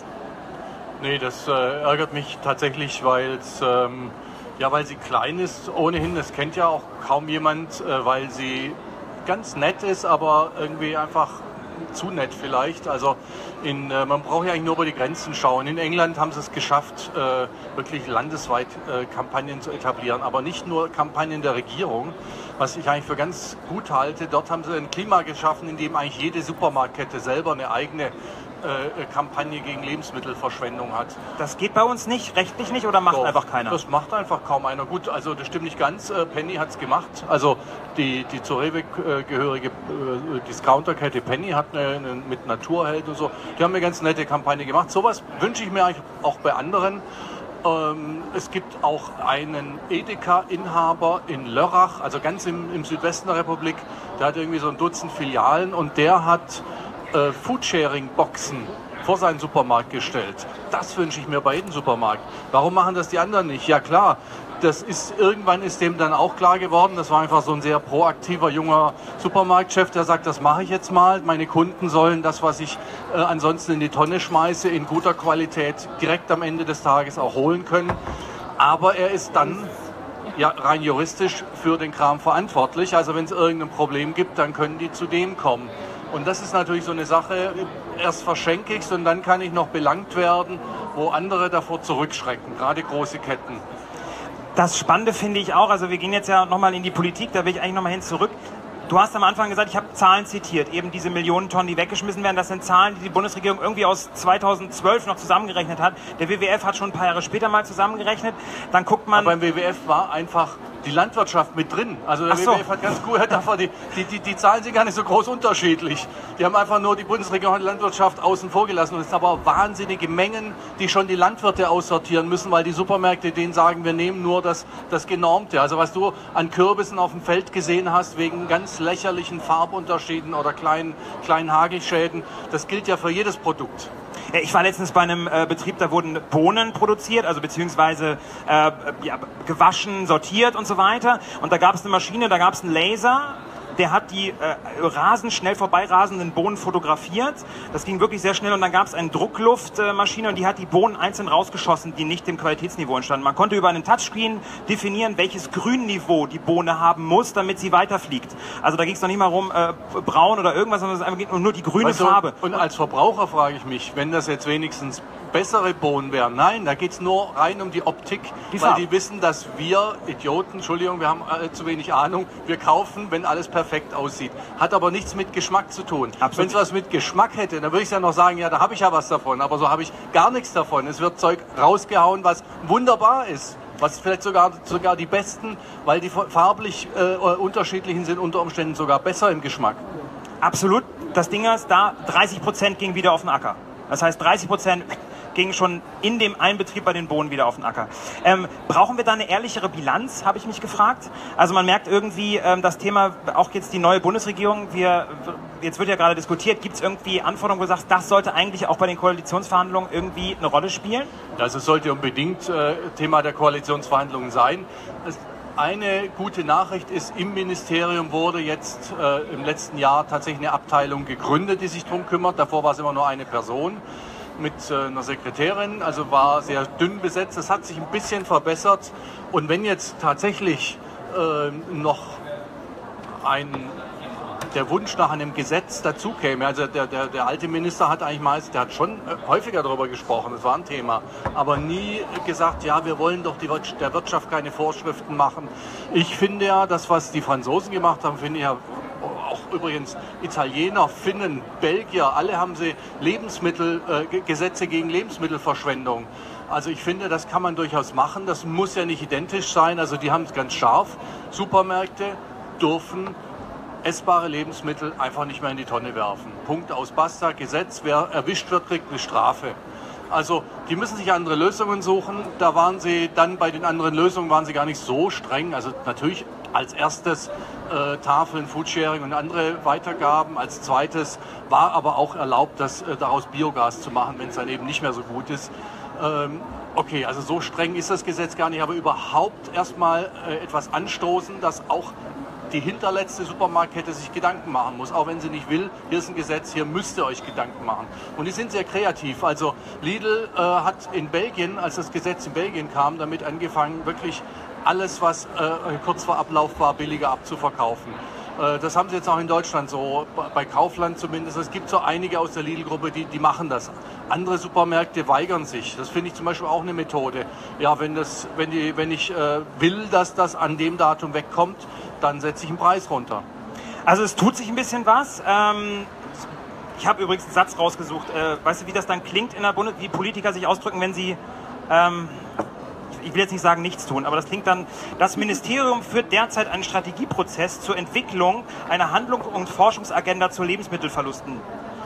B: Nee, das äh, ärgert mich tatsächlich, weil es ähm, ja, weil sie klein ist ohnehin. Das kennt ja auch kaum jemand, äh, weil sie ganz nett ist, aber irgendwie einfach zu nett vielleicht. Also in, äh, man braucht ja eigentlich nur über die Grenzen schauen. In England haben sie es geschafft, äh, wirklich landesweit äh, Kampagnen zu etablieren, aber nicht nur Kampagnen der Regierung, was ich eigentlich für ganz gut halte. Dort haben sie ein Klima geschaffen, in dem eigentlich jede Supermarktkette selber eine eigene äh, Kampagne gegen Lebensmittelverschwendung hat.
C: Das geht bei uns nicht, rechtlich nicht, oder macht
B: Doch,
C: einfach keiner?
B: Das macht einfach kaum einer. Gut, also das stimmt nicht ganz. Äh, Penny hat es gemacht. Also die, die zur Rewe äh, gehörige äh, Discounterkette Penny hat eine, eine, mit Naturheld und so. Die haben eine ganz nette Kampagne gemacht. Sowas wünsche ich mir eigentlich auch bei anderen. Ähm, es gibt auch einen Edeka-Inhaber in Lörrach, also ganz im, im Südwesten der Republik. Der hat irgendwie so ein Dutzend Filialen und der hat äh, Foodsharing-Boxen vor seinen Supermarkt gestellt. Das wünsche ich mir bei jedem Supermarkt. Warum machen das die anderen nicht? Ja klar, das ist, irgendwann ist dem dann auch klar geworden, das war einfach so ein sehr proaktiver junger Supermarktchef, der sagt, das mache ich jetzt mal. Meine Kunden sollen das, was ich äh, ansonsten in die Tonne schmeiße, in guter Qualität direkt am Ende des Tages auch holen können. Aber er ist dann ja rein juristisch für den Kram verantwortlich. Also wenn es irgendein Problem gibt, dann können die zu dem kommen. Und das ist natürlich so eine Sache, erst verschenke ich es und dann kann ich noch belangt werden, wo andere davor zurückschrecken, gerade große Ketten.
C: Das Spannende finde ich auch, also wir gehen jetzt ja nochmal in die Politik, da will ich eigentlich nochmal hin zurück. Du hast am Anfang gesagt, ich habe Zahlen zitiert, eben diese Millionen Tonnen, die weggeschmissen werden. Das sind Zahlen, die die Bundesregierung irgendwie aus zweitausendzwölf noch zusammengerechnet hat. Der W W F hat schon ein paar Jahre später mal zusammengerechnet. Dann guckt man...
B: Aber beim W W F war einfach die Landwirtschaft mit drin. Also der
C: so.
B: W W F hat ganz gut, die, die, die, die Zahlen sind gar nicht so groß unterschiedlich. Die haben einfach nur die Bundesregierung und die Landwirtschaft außen vor gelassen. Und es sind aber wahnsinnige Mengen, die schon die Landwirte aussortieren müssen, weil die Supermärkte denen sagen, wir nehmen nur das, das Genormte. Also was du an Kürbissen auf dem Feld gesehen hast, wegen ganz lächerlichen Farbunterschieden oder kleinen, kleinen Hagelschäden, das gilt ja für jedes Produkt.
C: Ich war letztens bei einem äh, Betrieb, da wurden Bohnen produziert, also beziehungsweise äh, ja, gewaschen, sortiert und so weiter. Und da gab es eine Maschine, da gab es einen Laser, der hat die äh, rasend schnell vorbeirasenden Bohnen fotografiert. Das ging wirklich sehr schnell und dann gab es eine Druckluftmaschine und die hat die Bohnen einzeln rausgeschossen, die nicht dem Qualitätsniveau entstanden. Man konnte über einen Touchscreen definieren, welches Grünniveau die Bohne haben muss, damit sie weiterfliegt. Also da ging es noch nicht mal um äh, braun oder irgendwas, sondern es einfach geht um nur die grüne
B: also,
C: Farbe.
B: Und als Verbraucher frage ich mich, wenn das jetzt wenigstens bessere Bohnen wären. Nein, da geht es nur rein um die Optik,
C: die
B: weil
C: Farbe.
B: Die wissen, dass wir Idioten, Entschuldigung, wir haben äh, zu wenig Ahnung, wir kaufen, wenn alles perfekt aussieht. Hat aber nichts mit Geschmack zu tun. Wenn es was mit Geschmack hätte, dann würde ich ja noch sagen, ja, da habe ich ja was davon, aber so habe ich gar nichts davon. Es wird Zeug rausgehauen, was wunderbar ist. Was vielleicht sogar, sogar die besten, weil die farblich äh, unterschiedlichen sind, unter Umständen sogar besser im Geschmack.
C: Absolut. Das Ding ist, da dreißig Prozent ging wieder auf den Acker. Das heißt, dreißig Prozent ging schon in dem Einbetrieb bei den Bohnen wieder auf den Acker. Ähm, brauchen wir da eine ehrlichere Bilanz, habe ich mich gefragt. Also man merkt irgendwie, ähm, das Thema, auch jetzt die neue Bundesregierung, wir, jetzt wird ja gerade diskutiert, gibt es irgendwie Anforderungen, wo du sagst, das sollte eigentlich auch bei den Koalitionsverhandlungen irgendwie eine Rolle spielen?
B: Also es sollte unbedingt äh, Thema der Koalitionsverhandlungen sein. Es Eine gute Nachricht ist, im Ministerium wurde jetzt äh, im letzten Jahr tatsächlich eine Abteilung gegründet, die sich darum kümmert. Davor war es immer nur eine Person mit äh, einer Sekretärin, also war sehr dünn besetzt. Das hat sich ein bisschen verbessert. Und wenn jetzt tatsächlich äh, noch ein, der Wunsch nach einem Gesetz dazu käme, also der, der, der alte Minister hat eigentlich meist, der hat schon häufiger darüber gesprochen, das war ein Thema, aber nie gesagt, ja, wir wollen doch die, der Wirtschaft keine Vorschriften machen. Ich finde ja, das, was die Franzosen gemacht haben, finde ich ja, auch übrigens Italiener, Finnen, Belgier, alle haben sie Lebensmittel, äh, Gesetze gegen Lebensmittelverschwendung. Also ich finde, das kann man durchaus machen, das muss ja nicht identisch sein, also die haben es ganz scharf. Supermärkte dürfen essbare Lebensmittel einfach nicht mehr in die Tonne werfen. Punkt, aus, basta, Gesetz, wer erwischt wird, kriegt eine Strafe. Also die müssen sich andere Lösungen suchen. Da waren sie dann bei den anderen Lösungen waren sie gar nicht so streng. Also natürlich als erstes äh, Tafeln, Foodsharing und andere Weitergaben. Als zweites war aber auch erlaubt, das, äh, daraus Biogas zu machen, wenn es dann eben nicht mehr so gut ist. Ähm, okay, also so streng ist das Gesetz gar nicht, aber überhaupt erstmal äh, etwas anstoßen, das auch die hinterletzte Supermarktkette sich Gedanken machen muss, auch wenn sie nicht will, hier ist ein Gesetz, hier müsst ihr euch Gedanken machen. Und die sind sehr kreativ. Also Lidl äh, hat in Belgien, als das Gesetz in Belgien kam, damit angefangen, wirklich alles, was äh, kurz vor Ablauf war, billiger abzuverkaufen. Äh, das haben sie jetzt auch in Deutschland so, bei Kaufland zumindest. Es gibt so einige aus der Lidl-Gruppe, die, die machen das. Andere Supermärkte weigern sich. Das finde ich zum Beispiel auch eine Methode. Ja, wenn, das, wenn, die, wenn ich äh, will, dass das an dem Datum wegkommt, dann setze ich den Preis runter.
C: Also es tut sich ein bisschen was. Ähm, ich habe übrigens einen Satz rausgesucht. Äh, weißt du, wie das dann klingt in der Bundes wie Politiker sich ausdrücken, wenn sie, ähm, ich will jetzt nicht sagen nichts tun, aber das klingt dann, das Ministerium führt derzeit einen Strategieprozess zur Entwicklung einer Handlungs- und Forschungsagenda zu Lebensmittelverlusten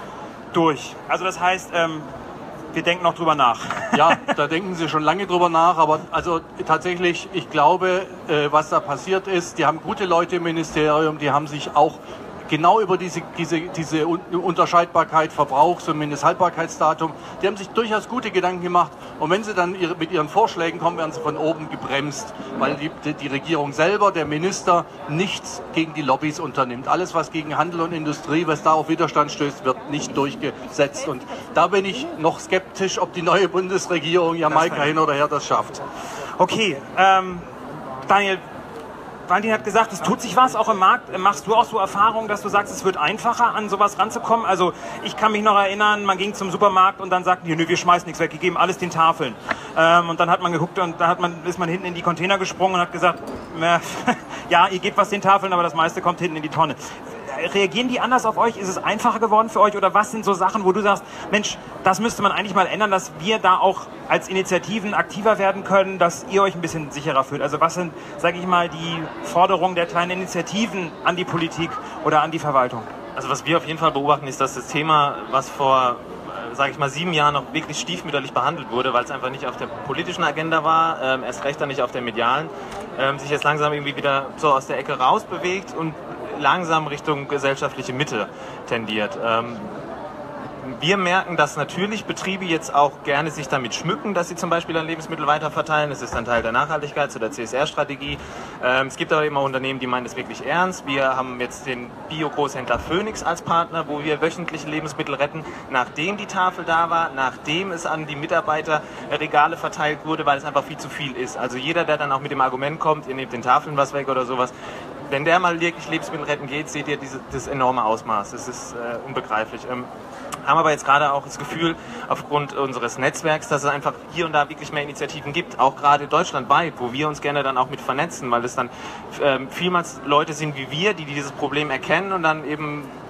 C: durch. Also das heißt, ähm, wir denken noch drüber nach.
B: Ja, da denken Sie schon lange drüber nach, aber also tatsächlich, ich glaube, äh, was da passiert ist, die haben gute Leute im Ministerium, die haben sich auch genau über diese, diese, diese Unterscheidbarkeit, Verbrauchs- und Mindesthaltbarkeitsdatum, die haben sich durchaus gute Gedanken gemacht. Und wenn sie dann ihre, mit ihren Vorschlägen kommen, werden sie von oben gebremst, weil die, die, die Regierung selber, der Minister, nichts gegen die Lobbys unternimmt. Alles, was gegen Handel und Industrie, was da auf Widerstand stößt, wird nicht durchgesetzt. Und da bin ich noch skeptisch, ob die neue Bundesregierung, Jamaika hin oder her, das schafft.
C: Okay, ähm, Daniel, Valentin hat gesagt, es tut sich was auch im Markt. Machst du auch so Erfahrungen, dass du sagst, es wird einfacher, an sowas ranzukommen? Also ich kann mich noch erinnern, man ging zum Supermarkt und dann sagten die, nö, wir schmeißen nichts weg, wir geben alles den Tafeln. Ähm, und dann hat man geguckt und da hat man, ist man hinten in die Container gesprungen und hat gesagt, äh, ja, ihr gebt was den Tafeln, aber das meiste kommt hinten in die Tonne. Reagieren die anders auf euch? Ist es einfacher geworden für euch? Oder was sind so Sachen, wo du sagst, Mensch, das müsste man eigentlich mal ändern, dass wir da auch als Initiativen aktiver werden können, dass ihr euch ein bisschen sicherer fühlt? Also was sind, sage ich mal, die Forderungen der kleinen Initiativen an die Politik oder an die Verwaltung?
D: Also was wir auf jeden Fall beobachten, ist, dass das Thema, was vor, sage ich mal, sieben Jahren noch wirklich stiefmütterlich behandelt wurde, weil es einfach nicht auf der politischen Agenda war, ähm, erst recht dann nicht auf der medialen, ähm, sich jetzt langsam irgendwie wieder so aus der Ecke rausbewegt und langsam Richtung gesellschaftliche Mitte tendiert. Ähm, wir merken, dass natürlich Betriebe jetzt auch gerne sich damit schmücken, dass sie zum Beispiel dann Lebensmittel weiterverteilen. Das ist ein Teil der Nachhaltigkeit, zu der C S R-Strategie. Ähm, es gibt aber immer Unternehmen, die meinen das wirklich ernst. Wir haben jetzt den Bio-Großhändler Phoenix als Partner, wo wir wöchentliche Lebensmittel retten, nachdem die Tafel da war, nachdem es an die Mitarbeiter Regale verteilt wurde, weil es einfach viel zu viel ist. Also jeder, der dann auch mit dem Argument kommt, ihr nehmt den Tafeln was weg oder sowas, wenn der mal wirklich Lebensmittel retten geht, seht ihr diese, das enorme Ausmaß. Das ist äh, unbegreiflich. Ähm, haben aber jetzt gerade auch das Gefühl, aufgrund unseres Netzwerks, dass es einfach hier und da wirklich mehr Initiativen gibt, auch gerade deutschlandweit, wo wir uns gerne dann auch mit vernetzen, weil es dann ähm, vielmals Leute sind wie wir, die dieses Problem erkennen und dann eben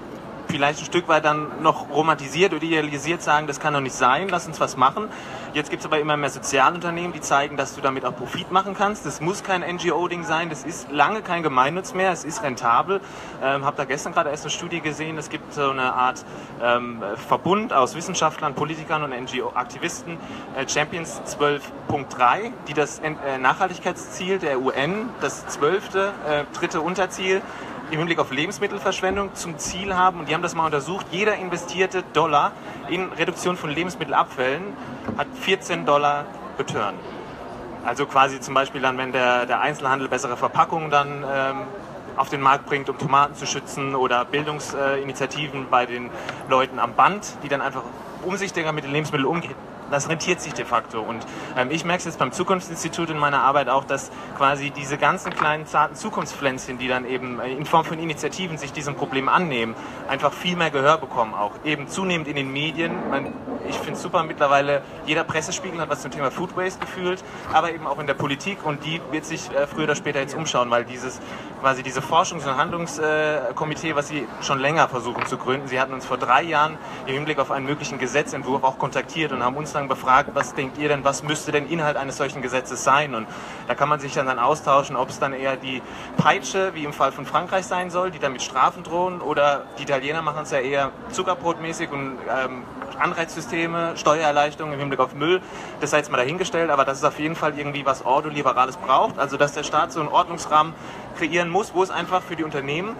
D: vielleicht ein Stück weit dann noch romantisiert oder idealisiert sagen, das kann doch nicht sein, lass uns was machen. Jetzt gibt es aber immer mehr Sozialunternehmen, die zeigen, dass du damit auch Profit machen kannst. Das muss kein N G O-Ding sein, das ist lange kein Gemeinnutz mehr, es ist rentabel. Ähm, habe da gestern gerade erst eine Studie gesehen, es gibt so eine Art ähm, Verbund aus Wissenschaftlern, Politikern und N G O-Aktivisten, äh, Champions zwölf Punkt drei, die das äh, Nachhaltigkeitsziel der U N, das zwölfte, äh, dritte Unterziel, im Hinblick auf Lebensmittelverschwendung zum Ziel haben, und die haben das mal untersucht, jeder investierte Dollar in Reduktion von Lebensmittelabfällen hat vierzehn Dollar Return. Also quasi zum Beispiel dann, wenn der, der Einzelhandel bessere Verpackungen dann ähm, auf den Markt bringt, um Tomaten zu schützen, oder Bildungsinitiativen bei den Leuten am Band, die dann einfach umsichtiger mit den Lebensmitteln umgehen. Das rentiert sich de facto. Und ähm, ich merke es jetzt beim Zukunftsinstitut in meiner Arbeit auch, dass quasi diese ganzen kleinen zarten Zukunftspflänzchen, die dann eben in Form von Initiativen sich diesem Problem annehmen, einfach viel mehr Gehör bekommen auch. Eben zunehmend in den Medien. Man, ich finde es super, mittlerweile jeder Pressespiegel hat was zum Thema Food Waste gefühlt, aber eben auch in der Politik, und die wird sich äh, früher oder später jetzt umschauen, weil dieses quasi diese Forschungs- und Handlungskomitee, äh, was sie schon länger versuchen zu gründen, sie hatten uns vor drei Jahren im Hinblick auf einen möglichen Gesetzentwurf auch kontaktiert und haben uns dann befragt, was denkt ihr denn, was müsste denn Inhalt eines solchen Gesetzes sein? Und da kann man sich dann, dann austauschen, ob es dann eher die Peitsche, wie im Fall von Frankreich sein soll, die dann mit Strafen drohen, oder die Italiener machen es ja eher zuckerbrotmäßig und ähm, Anreizsysteme, Steuererleichterungen im Hinblick auf Müll, das sei jetzt mal dahingestellt, aber das ist auf jeden Fall irgendwie, was Ordoliberales braucht, also dass der Staat so einen Ordnungsrahmen kreieren muss, wo es einfach für die Unternehmen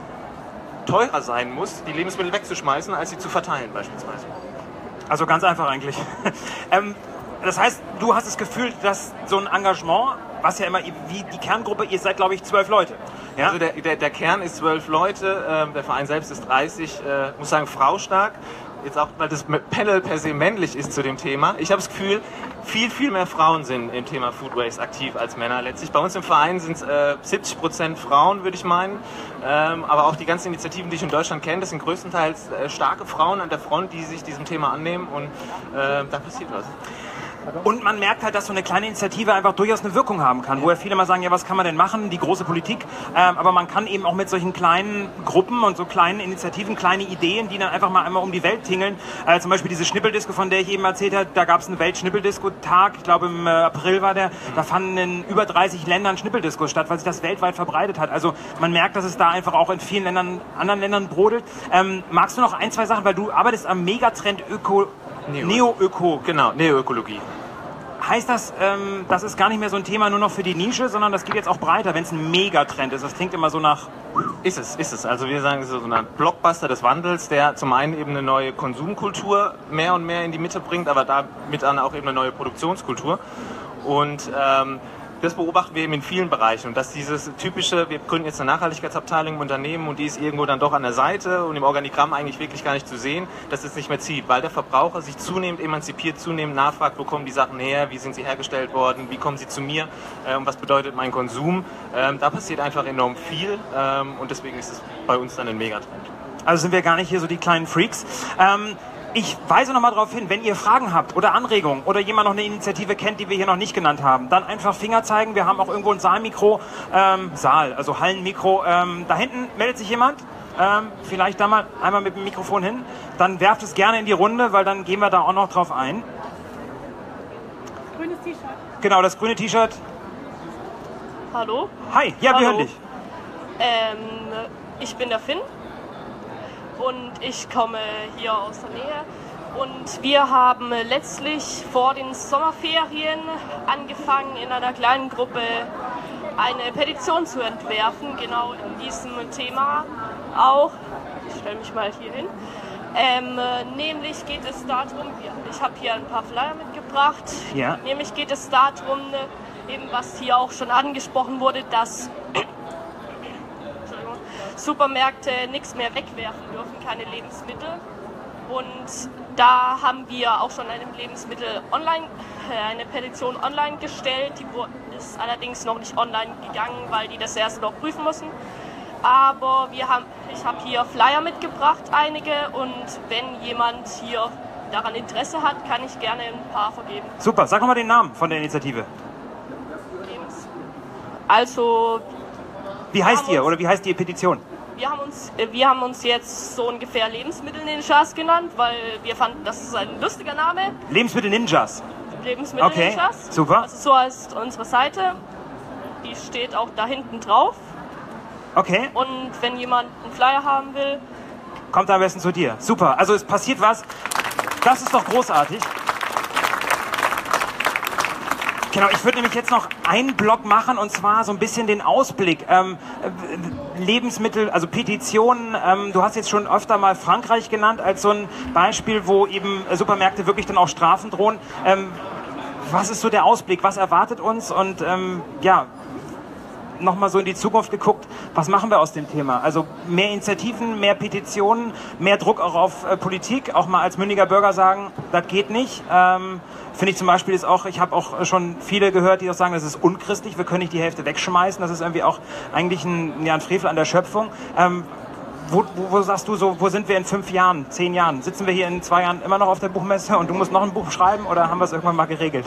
D: teurer sein muss, die Lebensmittel wegzuschmeißen, als sie zu verteilen beispielsweise.
C: Also ganz einfach eigentlich. ähm, das heißt, du hast das Gefühl, dass so ein Engagement, was ja immer wie die Kerngruppe, ihr seid glaube ich zwölf Leute. Ja?
D: Also der, der, der Kern ist zwölf Leute, äh, der Verein selbst ist dreißig, äh, muss sagen, fraustark. Jetzt auch, weil das Panel per se männlich ist zu dem Thema. Ich habe das Gefühl, viel, viel mehr Frauen sind im Thema Food Waste aktiv als Männer. Letztlich bei uns im Verein sind es äh, siebzig Prozent Frauen, würde ich meinen. Ähm, aber auch die ganzen Initiativen, die ich in Deutschland kenne, das sind größtenteils äh, starke Frauen an der Front, die sich diesem Thema annehmen, und äh, da passiert was.
C: Und man merkt halt, dass so eine kleine Initiative einfach durchaus eine Wirkung haben kann, wo ja viele mal sagen, ja, was kann man denn machen, die große Politik, ähm, aber man kann eben auch mit solchen kleinen Gruppen und so kleinen Initiativen, kleine Ideen, die dann einfach mal einmal um die Welt tingeln, äh, zum Beispiel diese Schnippeldisco, von der ich eben erzählt habe, da gab es einen Weltschnippeldisco-Tag, ich glaube im äh, April war der, da fanden in über dreißig Ländern Schnippeldiscos statt, weil sich das weltweit verbreitet hat. Also man merkt, dass es da einfach auch in vielen Ländern, anderen Ländern brodelt. Ähm, magst du noch ein, zwei Sachen, weil du arbeitest am Megatrend Öko... Neo-Öko.
D: Genau, Neoökologie.
C: Heißt das, ähm, das ist gar nicht mehr so ein Thema nur noch für die Nische, sondern das geht jetzt auch breiter, wenn es ein Megatrend ist? Das klingt immer so nach...
D: Ist es, ist es. Also wir sagen, es ist so ein Blockbuster des Wandels, der zum einen eben eine neue Konsumkultur mehr und mehr in die Mitte bringt, aber damit dann auch eben eine neue Produktionskultur. Und ähm, das beobachten wir eben in vielen Bereichen, und dass dieses typische, wir gründen jetzt eine Nachhaltigkeitsabteilung im Unternehmen und die ist irgendwo dann doch an der Seite und im Organigramm eigentlich wirklich gar nicht zu sehen, dass es nicht mehr zieht, weil der Verbraucher sich zunehmend emanzipiert, zunehmend nachfragt, wo kommen die Sachen her, wie sind sie hergestellt worden, wie kommen sie zu mir, äh, und was bedeutet mein Konsum. Ähm, da passiert einfach enorm viel, ähm, und deswegen ist es bei uns dann ein Megatrend.
C: Also sind wir gar nicht hier so die kleinen Freaks. Ähm, Ich weise noch mal darauf hin, wenn ihr Fragen habt oder Anregungen oder jemand noch eine Initiative kennt, die wir hier noch nicht genannt haben, dann einfach Finger zeigen. Wir haben auch irgendwo ein Saalmikro, ähm, Saal, also Hallenmikro. Ähm, da hinten meldet sich jemand, ähm, vielleicht da mal einmal mit dem Mikrofon hin. Dann werft es gerne in die Runde, weil dann gehen wir da auch noch drauf ein.
E: Grünes T-Shirt.
C: Genau, das grüne T-Shirt.
E: Hallo?
C: Hi, ja, wir
E: Hallo.
C: hören dich.
E: Ähm, ich bin der Finn und ich komme hier aus der Nähe. Und wir haben letztlich vor den Sommerferien angefangen, in einer kleinen Gruppe eine Petition zu entwerfen, genau in diesem Thema auch. Ich stelle mich mal hier hin. Ähm, nämlich geht es darum, ich habe hier ein paar Flyer mitgebracht,
C: Ja.
E: nämlich geht es darum, eben was hier auch schon angesprochen wurde, dass Supermärkte nichts mehr wegwerfen dürfen, keine Lebensmittel. Und da haben wir auch schon eine Lebensmittel online, äh, eine Petition online gestellt. Die ist allerdings noch nicht online gegangen, weil die das erst noch prüfen müssen. Aber wir haben, ich habe hier Flyer mitgebracht, einige. Und wenn jemand hier daran Interesse hat, kann ich gerne ein paar vergeben.
C: Super, sag nochmal den Namen von der Initiative.
E: Also,
C: Wie heißt ihr oder wie heißt die Petition?
E: wir haben uns, äh, wir haben uns jetzt so ungefähr Lebensmittel-Ninjas genannt, weil wir fanden, das ist ein lustiger Name.
C: Lebensmittel-Ninjas.
E: Lebensmittel-Ninjas.
C: Okay, super.
E: Also so heißt unsere Seite. Die steht auch da hinten drauf.
C: Okay.
E: Und wenn jemand einen Flyer haben will,
C: kommt am besten zu dir. Super. Also es passiert was. Das ist doch großartig. Genau, ich würde nämlich jetzt noch einen Block machen und zwar so ein bisschen den Ausblick. Ähm, Lebensmittel, also Petitionen, ähm, du hast jetzt schon öfter mal Frankreich genannt als so ein Beispiel, wo eben Supermärkte wirklich dann auch Strafen drohen. Ähm, was ist so der Ausblick? Was erwartet uns? Und ähm, ja, nochmal so in die Zukunft geguckt, was machen wir aus dem Thema? Also mehr Initiativen, mehr Petitionen, mehr Druck auch auf äh, Politik, auch mal als mündiger Bürger sagen, das geht nicht. Ähm, Finde ich zum Beispiel ist auch, ich habe auch schon viele gehört, die auch sagen, das ist unchristlich, wir können nicht die Hälfte wegschmeißen, das ist irgendwie auch eigentlich ein, ja, ein Frevel an der Schöpfung. Ähm, wo, wo, wo sagst du so, wo sind wir in fünf Jahren, zehn Jahren? Sitzen wir hier in zwei Jahren immer noch auf der Buchmesse und du musst noch ein Buch schreiben oder haben wir es irgendwann mal geregelt?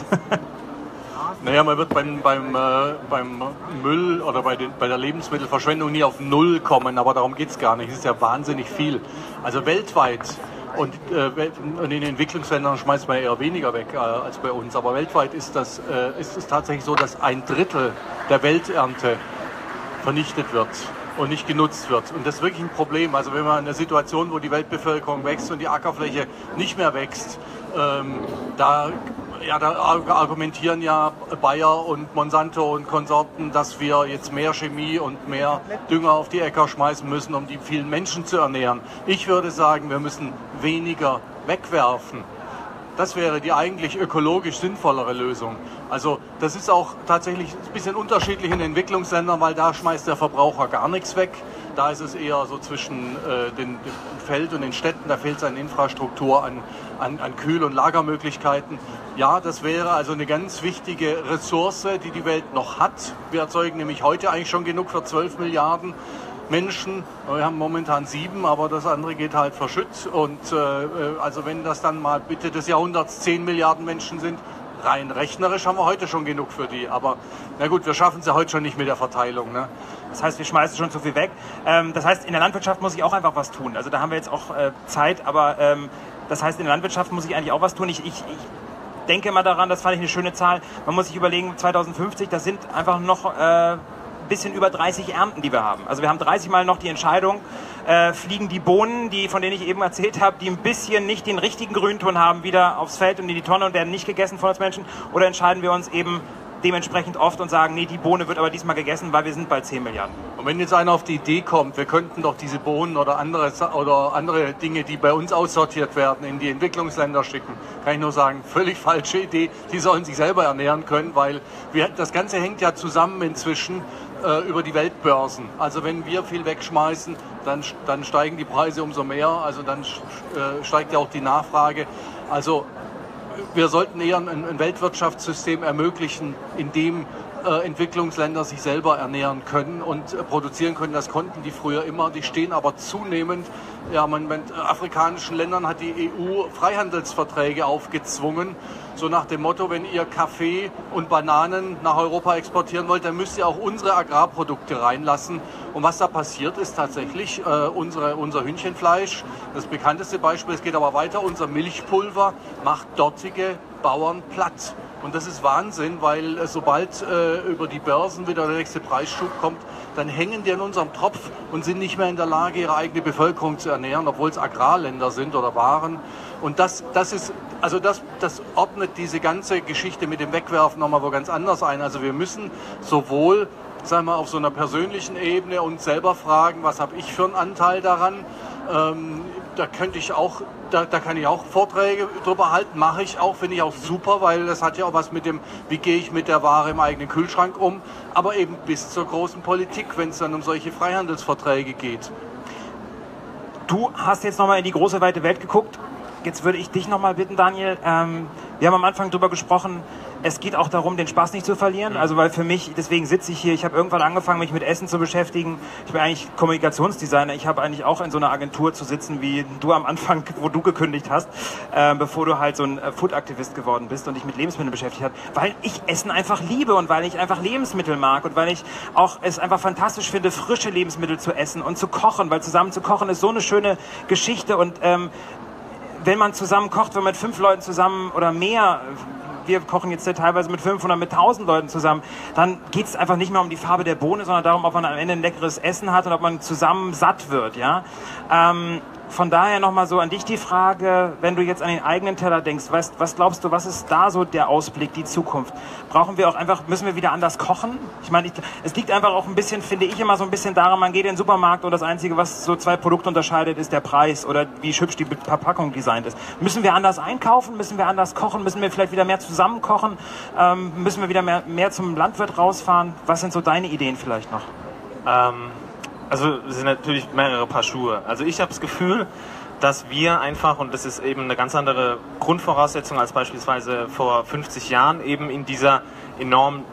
B: Naja, man wird beim, beim, äh, beim Müll oder bei, den, bei der Lebensmittelverschwendung nie auf Null kommen, aber darum geht es gar nicht. Es ist ja wahnsinnig viel. Also weltweit und äh, in den Entwicklungsländern schmeißt man eher weniger weg äh, als bei uns, aber weltweit ist, das, äh, ist es tatsächlich so, dass ein Drittel der Welternte vernichtet wird und nicht genutzt wird. Und das ist wirklich ein Problem. Also wenn man in einer Situation, wo die Weltbevölkerung wächst und die Ackerfläche nicht mehr wächst, ähm, da Ja, da argumentieren ja Bayer und Monsanto und Konsorten, dass wir jetzt mehr Chemie und mehr Dünger auf die Äcker schmeißen müssen, um die vielen Menschen zu ernähren. Ich würde sagen, wir müssen weniger wegwerfen. Das wäre die eigentlich ökologisch sinnvollere Lösung. Also das ist auch tatsächlich ein bisschen unterschiedlich in Entwicklungsländern, weil da schmeißt der Verbraucher gar nichts weg. Da ist es eher so zwischen äh, den, dem Feld und den Städten, da fehlt es an Infrastruktur, an, an, an Kühl- und Lagermöglichkeiten. Ja, das wäre also eine ganz wichtige Ressource, die die Welt noch hat. Wir erzeugen nämlich heute eigentlich schon genug für zwölf Milliarden Menschen. Wir haben momentan sieben, aber das andere geht halt verschütt. Und äh, also wenn das dann mal Mitte des Jahrhunderts zehn Milliarden Menschen sind, rein rechnerisch haben wir heute schon genug für die. Aber na gut, wir schaffen es ja heute schon nicht mit der Verteilung. Ne?
C: Das heißt, wir schmeißen schon zu viel weg. Ähm, das heißt, in der Landwirtschaft muss ich auch einfach was tun. Also da haben wir jetzt auch äh, Zeit, aber ähm, das heißt, in der Landwirtschaft muss ich eigentlich auch was tun. Ich, ich, ich denke mal daran, das fand ich eine schöne Zahl. Man muss sich überlegen, zweitausendfünfzig, das sind einfach noch äh, bisschen über dreißig Ernten, die wir haben. Also wir haben dreißig Mal noch die Entscheidung, äh, fliegen die Bohnen, die, von denen ich eben erzählt habe, die ein bisschen nicht den richtigen Grünton haben, wieder aufs Feld und in die Tonne und werden nicht gegessen von uns Menschen, oder entscheiden wir uns eben dementsprechend oft und sagen, nee, die Bohne wird aber diesmal gegessen, weil wir sind bei zehn Milliarden.
B: Und wenn jetzt einer auf die Idee kommt, wir könnten doch diese Bohnen oder andere, oder andere Dinge, die bei uns aussortiert werden, in die Entwicklungsländer schicken, kann ich nur sagen, völlig falsche Idee. Die sollen sich selber ernähren können, weil wir, das Ganze hängt ja zusammen inzwischen äh, über die Weltbörsen. Also wenn wir viel wegschmeißen, dann, dann steigen die Preise umso mehr, also dann äh, steigt ja auch die Nachfrage. Also wir sollten eher ein, ein Weltwirtschaftssystem ermöglichen, in dem äh, Entwicklungsländer sich selber ernähren können und äh, produzieren können. Das konnten die früher immer. Die stehen aber zunehmend, ja, man, man, afrikanischen Ländern hat die E U Freihandelsverträge aufgezwungen. So nach dem Motto, wenn ihr Kaffee und Bananen nach Europa exportieren wollt, dann müsst ihr auch unsere Agrarprodukte reinlassen. Und was da passiert, ist tatsächlich äh, unsere, unser Hühnchenfleisch, das bekannteste Beispiel, es geht aber weiter, unser Milchpulver macht dortige Bauern platt. Und das ist Wahnsinn, weil äh, sobald äh, über die Börsen wieder der nächste Preisschub kommt, dann hängen die an unserem Tropf und sind nicht mehr in der Lage, ihre eigene Bevölkerung zu ernähren, obwohl es Agrarländer sind oder waren. Und das, das ist, also das, das ordnet diese ganze Geschichte mit dem Wegwerfen nochmal wo ganz anders ein. Also wir müssen sowohl, sagen wir, auf so einer persönlichen Ebene uns selber fragen, was habe ich für einen Anteil daran? Ähm, da könnte ich auch, da, da kann ich auch Vorträge drüber halten, mache ich auch, finde ich auch super, weil das hat ja auch was mit dem, wie gehe ich mit der Ware im eigenen Kühlschrank um, aber eben bis zur großen Politik, wenn es dann um solche Freihandelsverträge geht.
C: Du hast jetzt nochmal in die große, weite Welt geguckt. Jetzt würde ich dich nochmal bitten, Daniel. Ähm, wir haben am Anfang darüber gesprochen, es geht auch darum, den Spaß nicht zu verlieren. Also weil für mich, deswegen sitze ich hier, ich habe irgendwann angefangen, mich mit Essen zu beschäftigen. Ich bin eigentlich Kommunikationsdesigner. Ich habe eigentlich auch in so einer Agentur zu sitzen, wie du am Anfang, wo du gekündigt hast, äh, bevor du halt so ein äh, Food-Aktivist geworden bist und dich mit Lebensmitteln beschäftigt hast. Weil ich Essen einfach liebe und weil ich einfach Lebensmittel mag und weil ich auch es einfach fantastisch finde, frische Lebensmittel zu essen und zu kochen, weil zusammen zu kochen ist so eine schöne Geschichte und ähm, wenn man zusammen kocht, wenn man mit fünf Leuten zusammen oder mehr, wir kochen jetzt ja teilweise mit fünfhundert, mit tausend Leuten zusammen, dann geht es einfach nicht mehr um die Farbe der Bohne, sondern darum, ob man am Ende ein leckeres Essen hat und ob man zusammen satt wird. Ja? Ähm, von daher nochmal so an dich die Frage, wenn du jetzt an den eigenen Teller denkst, was, was glaubst du, was ist da so der Ausblick, die Zukunft? Brauchen wir auch einfach, müssen wir wieder anders kochen? Ich meine, ich, es liegt einfach auch ein bisschen, finde ich immer so ein bisschen daran, man geht in den Supermarkt und das Einzige, was so zwei Produkte unterscheidet, ist der Preis oder wie hübsch die Verpackung designt ist. Müssen wir anders einkaufen? Müssen wir anders kochen? Müssen wir vielleicht wieder mehr zusammen kochen? Ähm, müssen wir wieder mehr, mehr zum Landwirt rausfahren? Was sind so deine Ideen vielleicht noch?
D: Ähm, also es sind natürlich mehrere Paar Schuhe. Also ich habe das Gefühl, dass wir einfach, und das ist eben eine ganz andere Grundvoraussetzung als beispielsweise vor fünfzig Jahren, eben in dieser enorm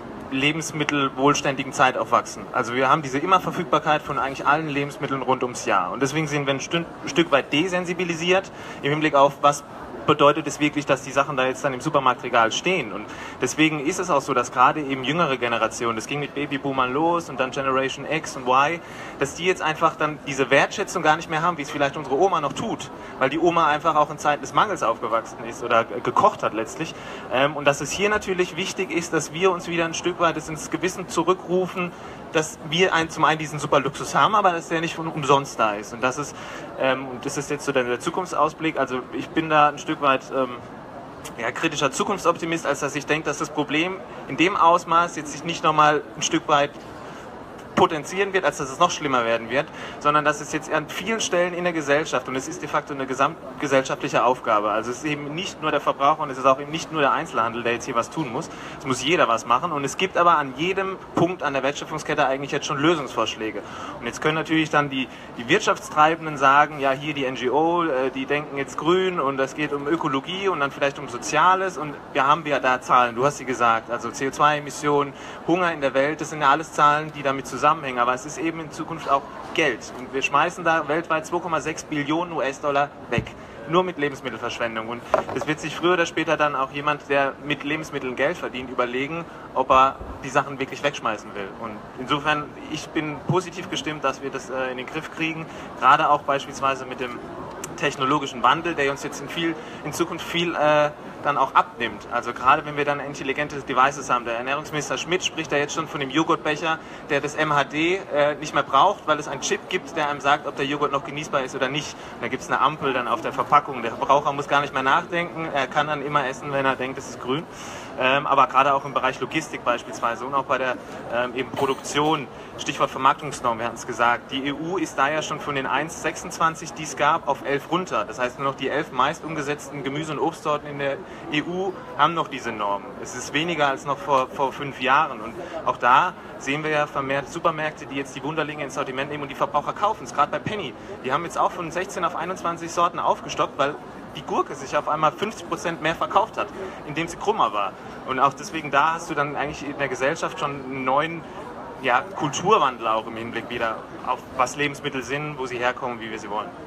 D: lebensmittelwohlständigen Zeit aufwachsen. Also wir haben diese Immerverfügbarkeit von eigentlich allen Lebensmitteln rund ums Jahr. Und deswegen sind wir ein Stück, ein Stück weit desensibilisiert im Hinblick auf, was bedeutet es wirklich, dass die Sachen da jetzt dann im Supermarktregal stehen. Und deswegen ist es auch so, dass gerade eben jüngere Generationen, das ging mit Babyboomern los und dann Generation X und Y, dass die jetzt einfach dann diese Wertschätzung gar nicht mehr haben, wie es vielleicht unsere Oma noch tut, weil die Oma einfach auch in Zeiten des Mangels aufgewachsen ist oder gekocht hat letztlich. Und dass es hier natürlich wichtig ist, dass wir uns wieder ein Stück weit ins Gewissen zurückrufen, dass wir ein, zum einen diesen super Luxus haben, aber dass der nicht von umsonst da ist. Und das ist, ähm, das ist jetzt so der, der Zukunftsausblick. Also ich bin da ein Stück weit ähm, ja, kritischer Zukunftsoptimist, als dass ich denke, dass das Problem in dem Ausmaß jetzt sich nicht nochmal ein Stück weit potenzieren wird, als dass es noch schlimmer werden wird, sondern dass es jetzt an vielen Stellen in der Gesellschaft, und es ist de facto eine gesamtgesellschaftliche Aufgabe, also es ist eben nicht nur der Verbraucher und es ist auch eben nicht nur der Einzelhandel, der jetzt hier was tun muss, es muss jeder was machen und es gibt aber an jedem Punkt an der Wertschöpfungskette eigentlich jetzt schon Lösungsvorschläge. Und jetzt können natürlich dann die, die Wirtschaftstreibenden sagen, ja hier die N G O, die denken jetzt grün und es geht um Ökologie und dann vielleicht um Soziales und wir haben ja da Zahlen, du hast sie gesagt, also C O zwei Emissionen, Hunger in der Welt, das sind ja alles Zahlen, die damit zusammenhängen. Zusammenhänge, aber es ist eben in Zukunft auch Geld. Und wir schmeißen da weltweit zwei Komma sechs Billionen U S-Dollar weg. Nur mit Lebensmittelverschwendung. Und es wird sich früher oder später dann auch jemand, der mit Lebensmitteln Geld verdient, überlegen, ob er die Sachen wirklich wegschmeißen will. Und insofern, ich bin positiv gestimmt, dass wir das äh, in den Griff kriegen. Gerade auch beispielsweise mit dem technologischen Wandel, der uns jetzt in, viel, in Zukunft viel äh, dann auch abnimmt. Also gerade wenn wir dann intelligente Devices haben. Der Ernährungsminister Schmidt spricht ja jetzt schon von dem Joghurtbecher, der das M H D äh, nicht mehr braucht, weil es einen Chip gibt, der einem sagt, ob der Joghurt noch genießbar ist oder nicht. Und da gibt es eine Ampel dann auf der Verpackung. Der Verbraucher muss gar nicht mehr nachdenken. Er kann dann immer essen, wenn er denkt, es ist grün. Ähm, aber gerade auch im Bereich Logistik beispielsweise und auch bei der ähm, eben Produktion, Stichwort Vermarktungsnorm, wir hatten es gesagt, die E U ist da ja schon von den eins Komma sechsundzwanzig, die es gab, auf elf runter. Das heißt, nur noch die elf meist umgesetzten Gemüse- und Obstsorten in der E U haben noch diese Normen. Es ist weniger als noch vor, vor fünf Jahren und auch da sehen wir ja vermehrt Supermärkte, die jetzt die Wunderlinge ins Sortiment nehmen und die Verbraucher kaufen es, gerade bei Penny. Die haben jetzt auch von sechzehn auf einundzwanzig Sorten aufgestockt, weil die Gurke sich auf einmal fünfzig Prozent mehr verkauft hat, indem sie krummer war. Und auch deswegen da hast du dann eigentlich in der Gesellschaft schon einen neuen ja, Kulturwandel auch im Hinblick wieder auf was Lebensmittel sind, wo sie herkommen, wie wir sie wollen.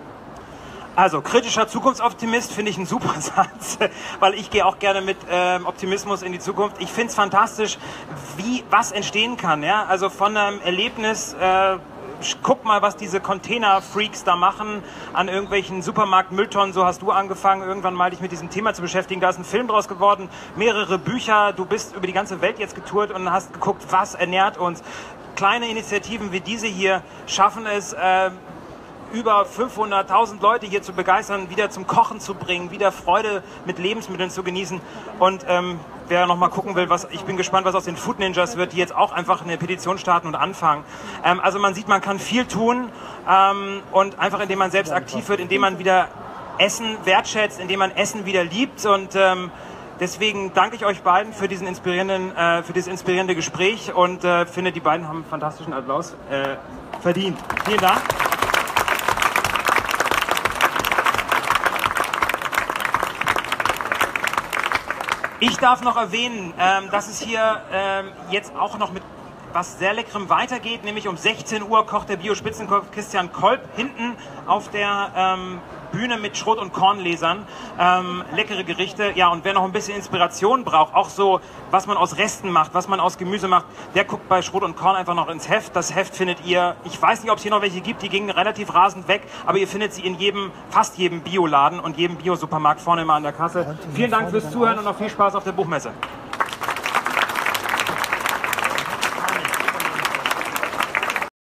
C: Also, kritischer Zukunftsoptimist finde ich einen super Satz, weil ich gehe auch gerne mit ähm, Optimismus in die Zukunft. Ich finde es fantastisch, wie was entstehen kann. Ja? Also von einem Erlebnis, äh, guck mal, was diese Container-Freaks da machen an irgendwelchen Supermarkt-Mülltonnen. So hast du angefangen, irgendwann mal dich mit diesem Thema zu beschäftigen. Da ist ein Film draus geworden, mehrere Bücher. Du bist über die ganze Welt jetzt getourt und hast geguckt, was ernährt uns. Kleine Initiativen wie diese hier schaffen es, äh, über fünfhunderttausend Leute hier zu begeistern, wieder zum Kochen zu bringen, wieder Freude mit Lebensmitteln zu genießen. Und ähm, wer noch mal gucken will, was, ich bin gespannt, was aus den Food Ninjas wird, die jetzt auch einfach eine Petition starten und anfangen. Ähm, also man sieht, man kann viel tun ähm, und einfach indem man selbst aktiv wird, indem man wieder Essen wertschätzt, indem man Essen wieder liebt und ähm, deswegen danke ich euch beiden für diesen inspirierenden, äh, für dieses inspirierende Gespräch und äh, finde, die beiden haben einen fantastischen Applaus äh, verdient. Vielen Dank. Ich darf noch erwähnen, ähm, dass es hier ähm, jetzt auch noch mit was sehr Leckerem weitergeht, nämlich um sechzehn Uhr kocht der Bio-Spitzenkoch Christian Kolb hinten auf der ähm, Bühne mit Schrot- und Kornlesern. Ähm, leckere Gerichte. Ja, und wer noch ein bisschen Inspiration braucht, auch so, was man aus Resten macht, was man aus Gemüse macht, der guckt bei Schrot und Korn einfach noch ins Heft. Das Heft findet ihr, ich weiß nicht, ob es hier noch welche gibt, die gingen relativ rasend weg, aber ihr findet sie in jedem, fast jedem Bioladen und jedem Bio-Supermarkt vorne immer an der Kasse. Vielen Dank fürs Zuhören und noch viel Spaß auf der Buchmesse.